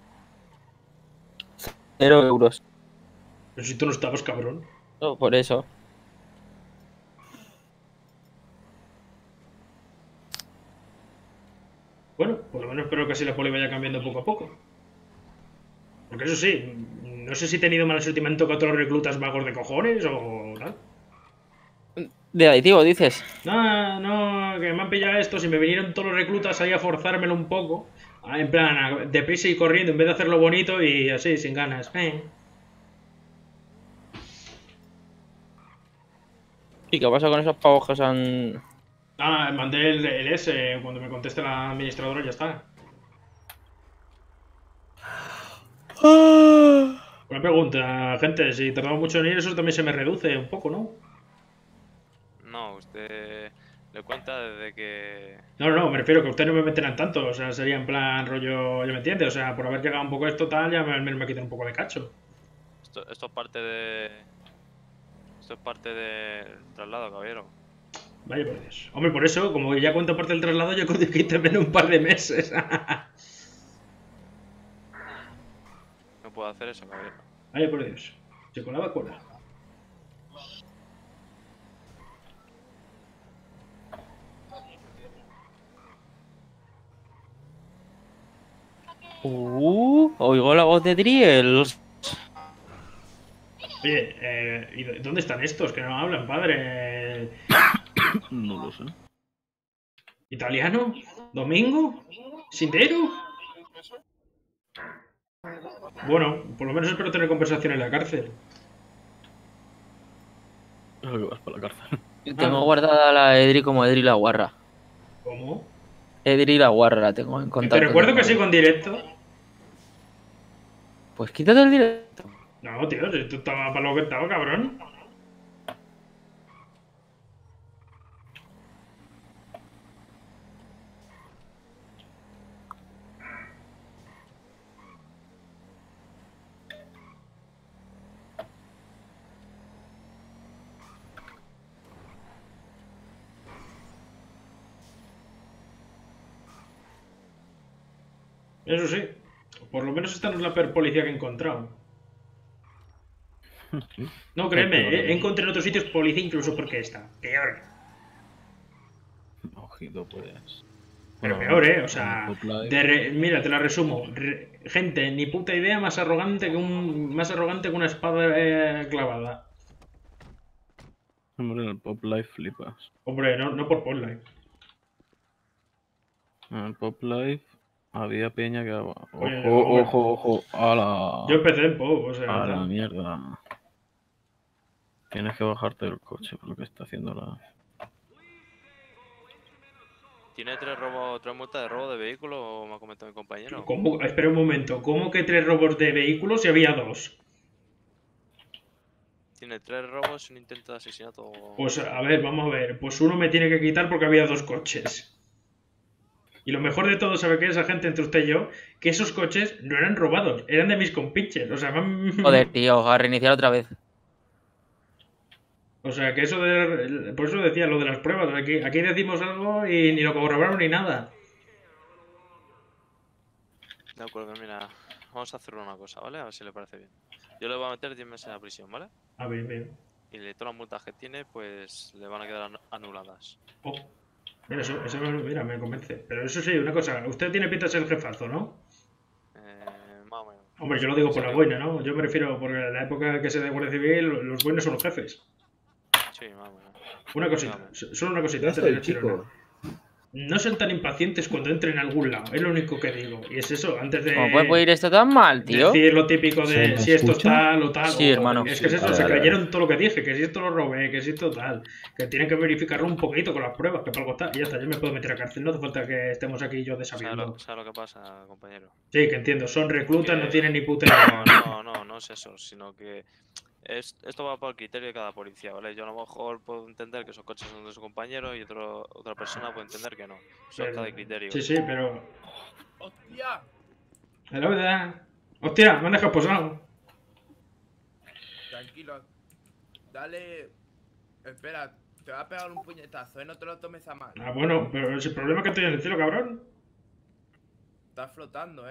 0 euros.
Pero si tú no estabas, cabrón.
No, por eso.
Bueno, por lo menos espero que así la poli vaya cambiando poco a poco. Porque eso sí, no sé si he tenido mala suerte y me han tocado otros reclutas vagos de cojones o tal.
De aditivo, dices.
No, que me han pillado esto. Si me vinieron todos los reclutas ahí a forzármelo un poco. En plan, deprisa y corriendo en vez de hacerlo bonito y así, sin ganas.
¿Y qué pasa con esos pavos que se han...?
Ah, mandé el S. Cuando me conteste la administradora ya está. Una pregunta, gente, si tardamos mucho en ir, eso también se me reduce un poco, ¿no?
No, usted le cuenta desde que...
No, me refiero que ustedes no me meterán tanto, o sea, sería en plan rollo, ¿ya me entiende? O sea, por haber llegado un poco a esto tal, ya al menos me quitan un poco de cacho.
Esto es parte de... Esto es parte del traslado, caballero.
Vaya por Dios. Hombre, por eso, como ya cuento parte del traslado, yo creo que te ven un par de meses.
No puedo hacer eso, caballero.
Vaya por Dios. Se colaba cola.
Oigo la voz de Driels.
Oye, ¿y dónde están estos que no hablan, padre?
No lo sé.
¿Italiano? ¿Domingo? ¿Sindero? Bueno, por lo menos espero tener conversación en la cárcel.
Creo que vas para la cárcel.
Yo tengo guardada la Edri como Edri la Guarra.
¿Cómo?
Edri la Guarra la tengo en contacto.
Te recuerdo que sigo en directo.
Pues quítate el directo.
No, tío, si tú estabas para lo que estaba, cabrón. Eso sí, por lo menos esta no es la peor policía que he encontrado. No, créeme, he encontrado en otros sitios policía incluso porque esta. Peor.
Ojito, pues.
Pero peor, o sea, mira, te la resumo. Gente, ni puta idea más arrogante que una espada clavada.
Hombre, en el Pop Life flipas.
Hombre, no por Pop Life.
En el Pop Life había peña que...
Oye,
ojo, a la...
Yo empecé en Pop, o sea...
A la mierda. Tienes que bajarte del coche por lo que está haciendo la...
¿Tiene 3 multas de robo de vehículo, me ha comentado mi compañero?
¿Cómo? Espera un momento, ¿cómo que 3 robos de vehículos y había 2?
Tiene 3 robos y un intento de asesinato.
Pues a ver, vamos a ver. Pues uno me tiene que quitar porque había 2 coches. Y lo mejor de todo, ¿sabe qué es, agente, entre usted y yo? Que esos coches no eran robados, eran de mis compinches. O sea,
Joder, tío, a reiniciar otra vez.
O sea, que eso de... Por eso decía lo de las pruebas. Aquí decimos algo y ni lo corroboramos ni nada.
De acuerdo, mira, vamos a hacer una cosa, ¿vale? A ver si le parece bien. Yo le voy a meter 10 meses en la prisión, ¿vale?
A ver, bien.
Y todas las multas que tiene, pues le van a quedar anuladas.
Oh. Mira, eso mira, me convence. Pero eso sí, una cosa, usted tiene pinta de ser el jefazo, ¿no?
Más o menos.
Hombre, yo lo digo por la boina, ¿no? Yo me refiero, porque en la época que se de Guardia Civil, los buenos son los jefes.
Sí, más o menos.
Una cosita, solo una cosita antes de la chirona. No sean tan impacientes cuando entren a algún lado, es lo único que digo. Y es eso, antes de...
¿Cómo puede ir esto tan mal, tío?
Decir lo típico de si esto es tal o tal.
Sí, hermano.
Es que es eso,
Vale,
se
vale,
creyeron todo lo que dije, que si esto lo robé, que si esto tal. Que tienen que verificarlo un poquito con las pruebas, que para algo está. Y ya está, yo me puedo meter a cárcel, no hace falta que estemos aquí yo desabiendo.
¿Sabes lo que pasa, compañero?
Sí, que entiendo, son reclutas, no tienen ni puta idea.
No es eso, sino que esto va por el criterio de cada policía, ¿vale? Yo a lo mejor puedo entender que esos coches son de su compañero y otra persona puede entender que no. Eso es cada criterio.
Sí, pero...
¡Hostia!
La verdad... ¡Hostia! Me han dejado posado.
Tranquilo. Dale... Espera, te va a pegar un puñetazo, no te lo tomes a mal.
Ah, bueno, pero el problema es que estoy en el cielo, cabrón.
Estás flotando,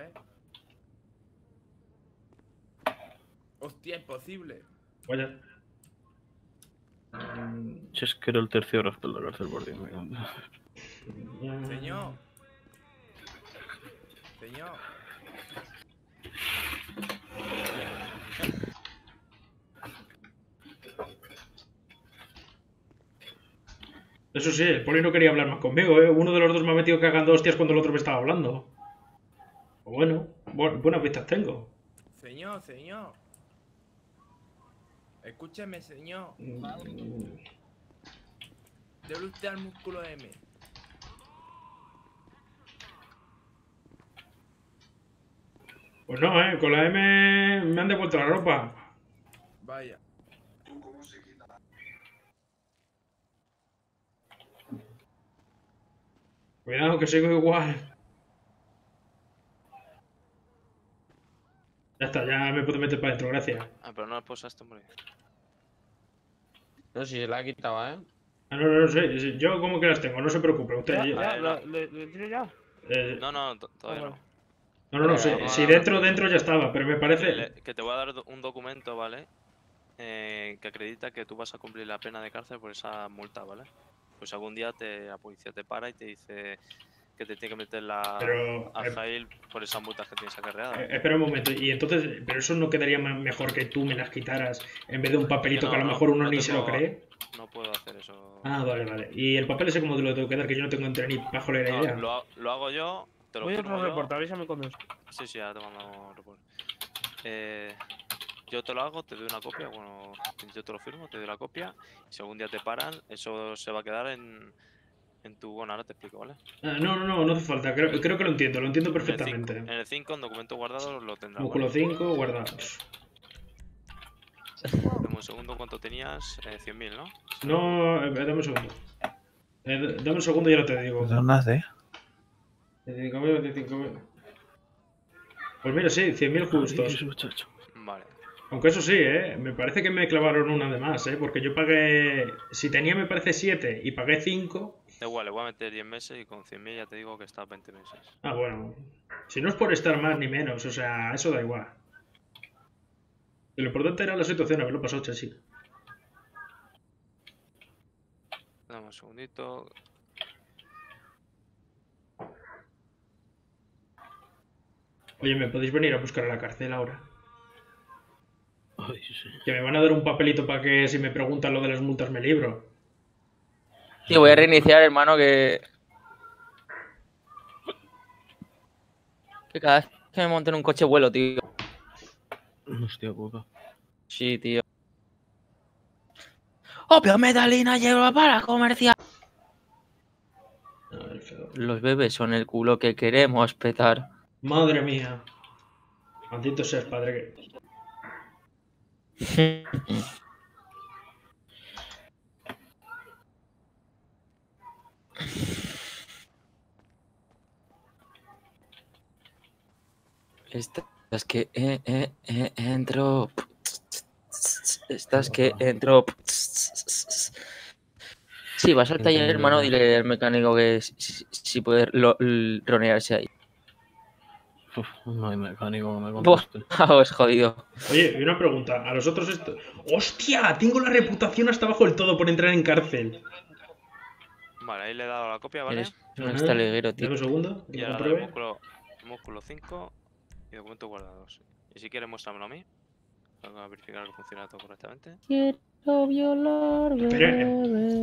Hostia, imposible.
Vaya.
Si es que era el tercio hora en la cárcel por Dios.
Señor. Señor.
Eso sí, el poli no quería hablar más conmigo, ¿eh? Uno de los dos me ha metido cagando hostias cuando el otro me estaba hablando. Bueno, buenas vistas tengo.
Señor. Escúcheme, señor. Debe usted al músculo M.
Pues no, con la M me han devuelto la ropa.
Vaya.
Cuidado que sigo igual. Ya está, ya me puedo meter para adentro, gracias.
Ah, pero no la posaste, hombre.
No, si se la ha quitado, ¿eh?
Ah, no sé. Yo como que las tengo, no se preocupe. Usted.
¿Le tiro ya?
No, todavía no.
No, si dentro ya estaba, pero me parece...
Que te voy a dar un documento, ¿vale? Que acredita que tú vas a cumplir la pena de cárcel por esa multa, ¿vale? Pues algún día la policía te para y te dice que te tiene que meter a jail por esas multas que tienes acarreadas.
Espera un momento, y entonces, pero eso no quedaría mejor que tú me las quitaras en vez de un papelito que a lo mejor uno ni se lo cree.
No puedo hacer eso.
Ah, vale. ¿Y el papel ese cómo te lo tengo que dar? Que yo no tengo entre ni bajo la idea.
Lo hago yo, te lo
Voy a
firmo
otro
yo.
reporte, avísame con eso.
Sí, ya te mando reporte. Yo te lo hago, te doy una copia, bueno, yo te lo firmo, te doy la copia. Y si algún día te paran, eso se va a quedar en tu... Bueno, ahora te explico, ¿vale?
No hace falta, creo que lo entiendo perfectamente.
En el 5, en documento guardado, lo tendrás.
Músculo 5, guardados.
Dame un segundo, ¿cuánto tenías? 100.000, ¿no?
No, dame un segundo. Dame un segundo y ya lo te digo.
¿Dónde de?
25.000. Pues mira, sí, 100.000 justos.
Vale.
Aunque eso sí, me parece que me clavaron una de más, porque yo pagué... Si tenía, me parece 7 y pagué 5...
Da igual, le voy a meter 10 meses y con 100.000 ya te digo que está 20 meses.
Ah, bueno. Si no es por estar más ni menos, o sea, eso da igual. Y lo importante era la situación, haberlo pasado chachi.
Dame un segundito.
Oye, ¿me podéis venir a buscar a la cárcel ahora?
Ay, sí.
Que me van a dar un papelito para que si me preguntan lo de las multas me libro.
Tío, voy a reiniciar, hermano, que cada vez que me monte en un coche vuelo, tío.
Hostia puta.
Sí, tío. Opio metalina lleva para comercial. Los bebés son el culo que queremos petar.
Madre mía. Maldito seas, padre.
Estas que entro. Estas que entro. Sí, vas al taller, hermano, dile al mecánico que si puede ronearse ahí.
Uf, no hay mecánico que me conteste.
Vamos, jodido.
Oye, y una pregunta. A los otros esto... ¡Hostia! Tengo la reputación hasta abajo del todo por entrar en cárcel.
Vale, ahí le he dado la copia, ¿vale?
Eres un estaleguero, tío.
Dame un segundo.
Y ahora dale músculo 5 y documentos guardados. Y si quieres, muéstramelo a mí. Para verificar que funciona todo correctamente.
Quiero violar, bebé.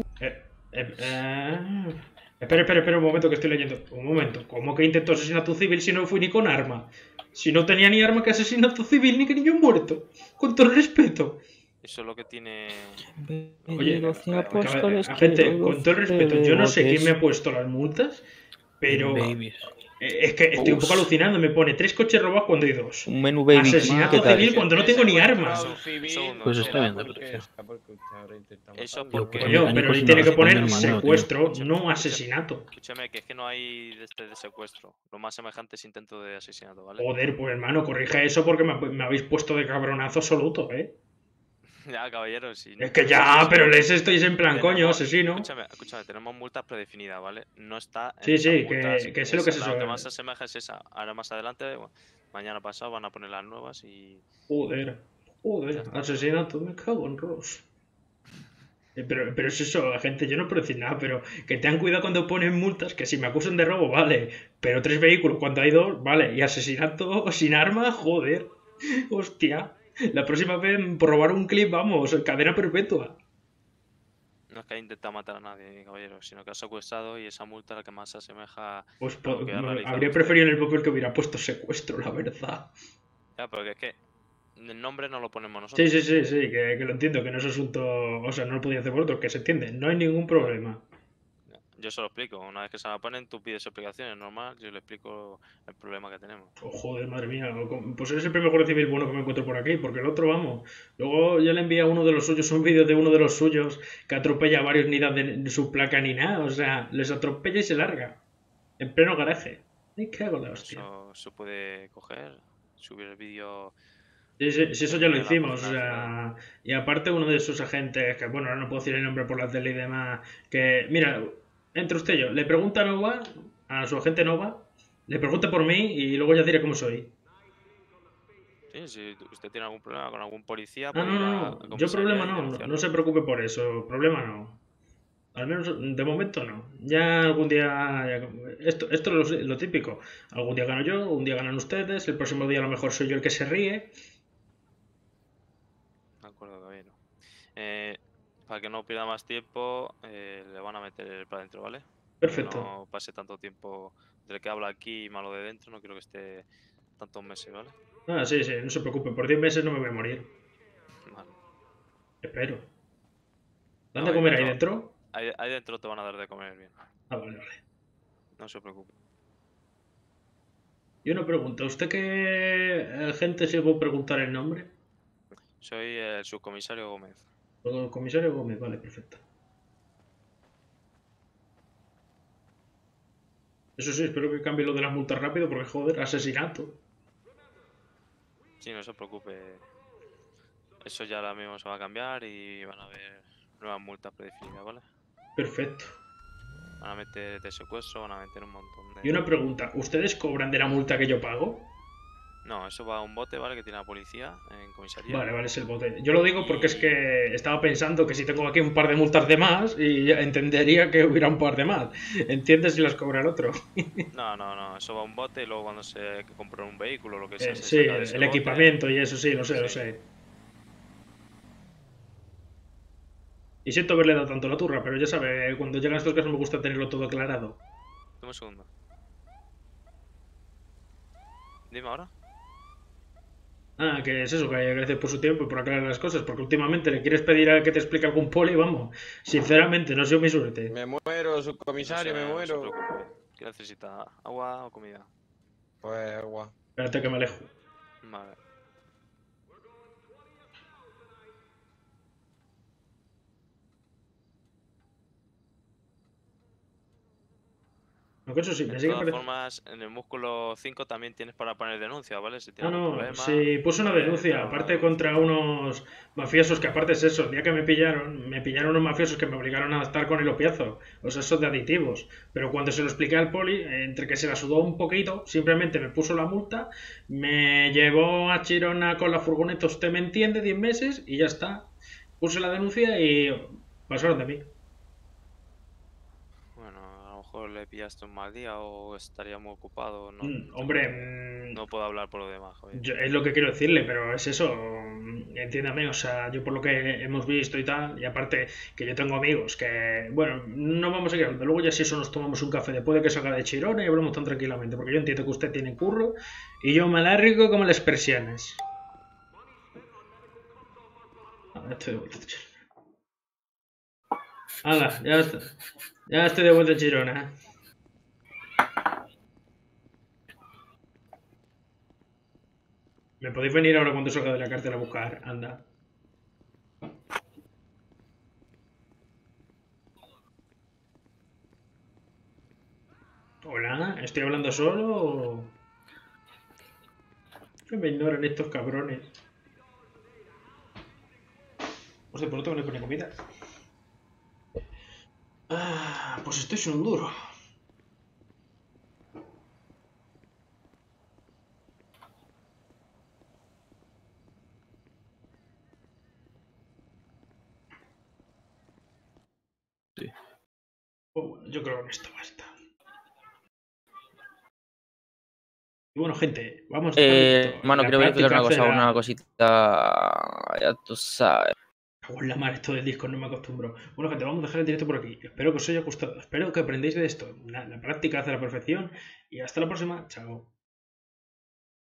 Espera un momento que estoy leyendo. Un momento. ¿Cómo que intentó asesinato civil si no fui ni con arma? Si no tenía ni arma, que asesinato civil ni que niño muerto. Con todo el respeto.
Eso es lo que tiene...
Oye, gente, con todo el respeto, yo no sé quién me ha puesto las multas, pero... Es que estoy un poco alucinando. Me pone 3 coches robados cuando hay 2.
Un menú baby.
Asesinato civil cuando no tengo ni armas.
Pues está bien de precio.
Eso porque...
Coño, pero él tiene que poner secuestro, no asesinato.
Escúchame, que es que no hay de secuestro. Lo más semejante es intento de asesinato, ¿vale?
Joder, pues hermano, corrige eso porque me habéis puesto de cabronazo absoluto,
Ya, caballero, sí.
Es que ya, pero les estoy en plan, coño, asesino.
Escúchame, tenemos multas predefinidas, ¿vale? No está...
Sí, que sé lo que es eso.
Lo que más se asemeja es esa. Ahora más adelante, bueno, mañana pasado van a poner las nuevas y...
Joder, asesinato, me cago en Ross. Pero es eso, gente, yo no puedo decir nada, pero que tengan cuidado cuando ponen multas, que si me acusan de robo, vale, pero 3 vehículos cuando hay 2, vale, y asesinato sin arma, joder, hostia. La próxima vez por robar un clip, vamos, cadena perpetua.
No es que haya intentado matar a nadie, caballero, sino que ha secuestrado y esa multa es la que más se asemeja
Pues
a lo que ha realizado
habría
usted.
preferido en el papel que hubiera puesto secuestro, la verdad.
Ya, pero que es que el nombre no lo ponemos nosotros.
Sí, que lo entiendo, que no es asunto... O sea, no lo podía hacer vosotros, que se entiende, no hay ningún problema.
Yo se lo explico. Una vez que se la ponen, tú pides explicaciones, normal. Yo le explico el problema que tenemos.
Oh, joder, madre mía. Pues eres el primer guardia civil bueno que me encuentro por aquí, porque el otro, vamos. Luego ya le envía a uno de los suyos un vídeo de uno de los suyos que atropella a varios ni da de su placa ni nada. O sea, les atropella y se larga. En pleno garaje. Me cago en la hostia.
Eso se puede coger, subir el vídeo.
Sí, eso ya lo
en la
hicimos, o
página
sea, y aparte uno de sus agentes, que bueno, ahora no puedo decir el nombre por la tele y demás, que, mira, entre usted y yo, le pregunta a Nova, a su agente Nova, le pregunta por mí y luego ya diré cómo soy.
Sí, si usted tiene algún problema con algún policía,
Ah,
puede ir a
no, yo
comisaría
problema
y
no,
denunciarlo.
no se preocupe por eso, problema no. Al menos de momento no. Ya algún día, esto es lo típico, algún día gano yo, un día ganan ustedes, el próximo día a lo mejor soy yo el que se ríe.
De acuerdo, caballero. Para que no pierda más tiempo, le van a meter para adentro, ¿vale?
Perfecto.
Que no pase tanto tiempo del que habla aquí y malo de dentro, no quiero que esté tantos meses, ¿vale?
Ah, sí, no se preocupe, por 10 meses no me voy a morir.
Vale.
Espero. ¿Dan de comer ahí dentro?
Ahí dentro te van a dar de comer bien.
Ah, vale.
No se preocupe.
Y una pregunta, ¿usted qué agente se puede preguntar el nombre?
Soy el subcomisario Gómez.
El comisario Gómez, vale, perfecto. Eso sí, espero que cambie lo de las multas rápido porque, joder, asesinato.
Sí, no se preocupe. Eso ya ahora mismo se va a cambiar y van a haber nuevas multas predefinidas, ¿vale?
Perfecto.
Van a meter de secuestro, van a meter un montón de...
Y una pregunta, ¿ustedes cobran de la multa que yo pago?
No, eso va a un bote, ¿vale? Que tiene la policía en comisaría.
Vale, es el bote. Yo lo digo porque es que estaba pensando que si tengo aquí un par de multas de más y ya entendería que hubiera un par de más. ¿Entiendes si las cobra el otro?
No, eso va a un bote y luego cuando se compra un vehículo o lo que sea, se
Sí,
saca de ese
el
bote.
equipamiento y eso sí, lo sé. Y siento haberle dado tanto la turra, pero ya sabe, cuando llegan estos casos me gusta tenerlo todo aclarado.
Dame un segundo. Dime ahora.
Ah, que es eso, que gracias por su tiempo y por aclarar las cosas, porque últimamente le quieres pedir a que te explique algún poli, vamos, sinceramente, no ha sido mi suerte.
Me muero, subcomisario, me
No se
muero.
preocupe. ¿Qué necesita? ¿Agua o comida?
Pues agua.
Espérate que me alejo.
Vale.
Aunque eso sí, me
De
sigue
todas
pareciendo...
formas, en el músculo 5 también tienes para poner denuncia, ¿vale? Si tienes
Ah,
algún
no,
problema.
sí, puse una denuncia, aparte contra unos mafiosos, que aparte es eso, el día que me pillaron unos mafiosos que me obligaron a estar con el opiazo, o sea, eso de aditivos. Pero cuando se lo expliqué al poli, entre que se la sudó un poquito, simplemente me puso la multa, me llevó a Chirona con la furgoneta, usted me entiende, 10 meses, y ya está. Puse la denuncia y pasaron de mí.
Bueno, a lo mejor le pillaste un mal día o estaría muy ocupado. No,
Hombre,
no puedo hablar por lo demás, joder.
es lo que quiero decirle, pero es eso, entiéndame, o sea, yo por lo que hemos visto y tal, y aparte que yo tengo amigos que, bueno, no vamos a quedar, luego ya si eso nos tomamos un café después de que salga de Chirona y hablamos tan tranquilamente, porque yo entiendo que usted tiene curro y yo me alargo como las persianas. Estoy de vuelta, ¡hala! Ya está. Ya estoy de vuelta en Chirona. ¿Me podéis venir ahora cuando salga de la cárcel a buscar? Anda. Hola, ¿estoy hablando solo o...? Que me ignoran estos cabrones. O sea, por otro que no pone comida. Ah, pues estoy sin un duro.
Sí.
Pues bueno, yo creo que en esto basta. Y bueno, gente, vamos a estar
Mano, quiero verificar una cosita. Ya tú sabes.
Cago en la mar, esto del Discord no me acostumbro. Bueno, gente, vamos a dejar el directo por aquí. Espero que os haya gustado. Espero que aprendáis de esto. La práctica hace la perfección. Y hasta la próxima. Chao.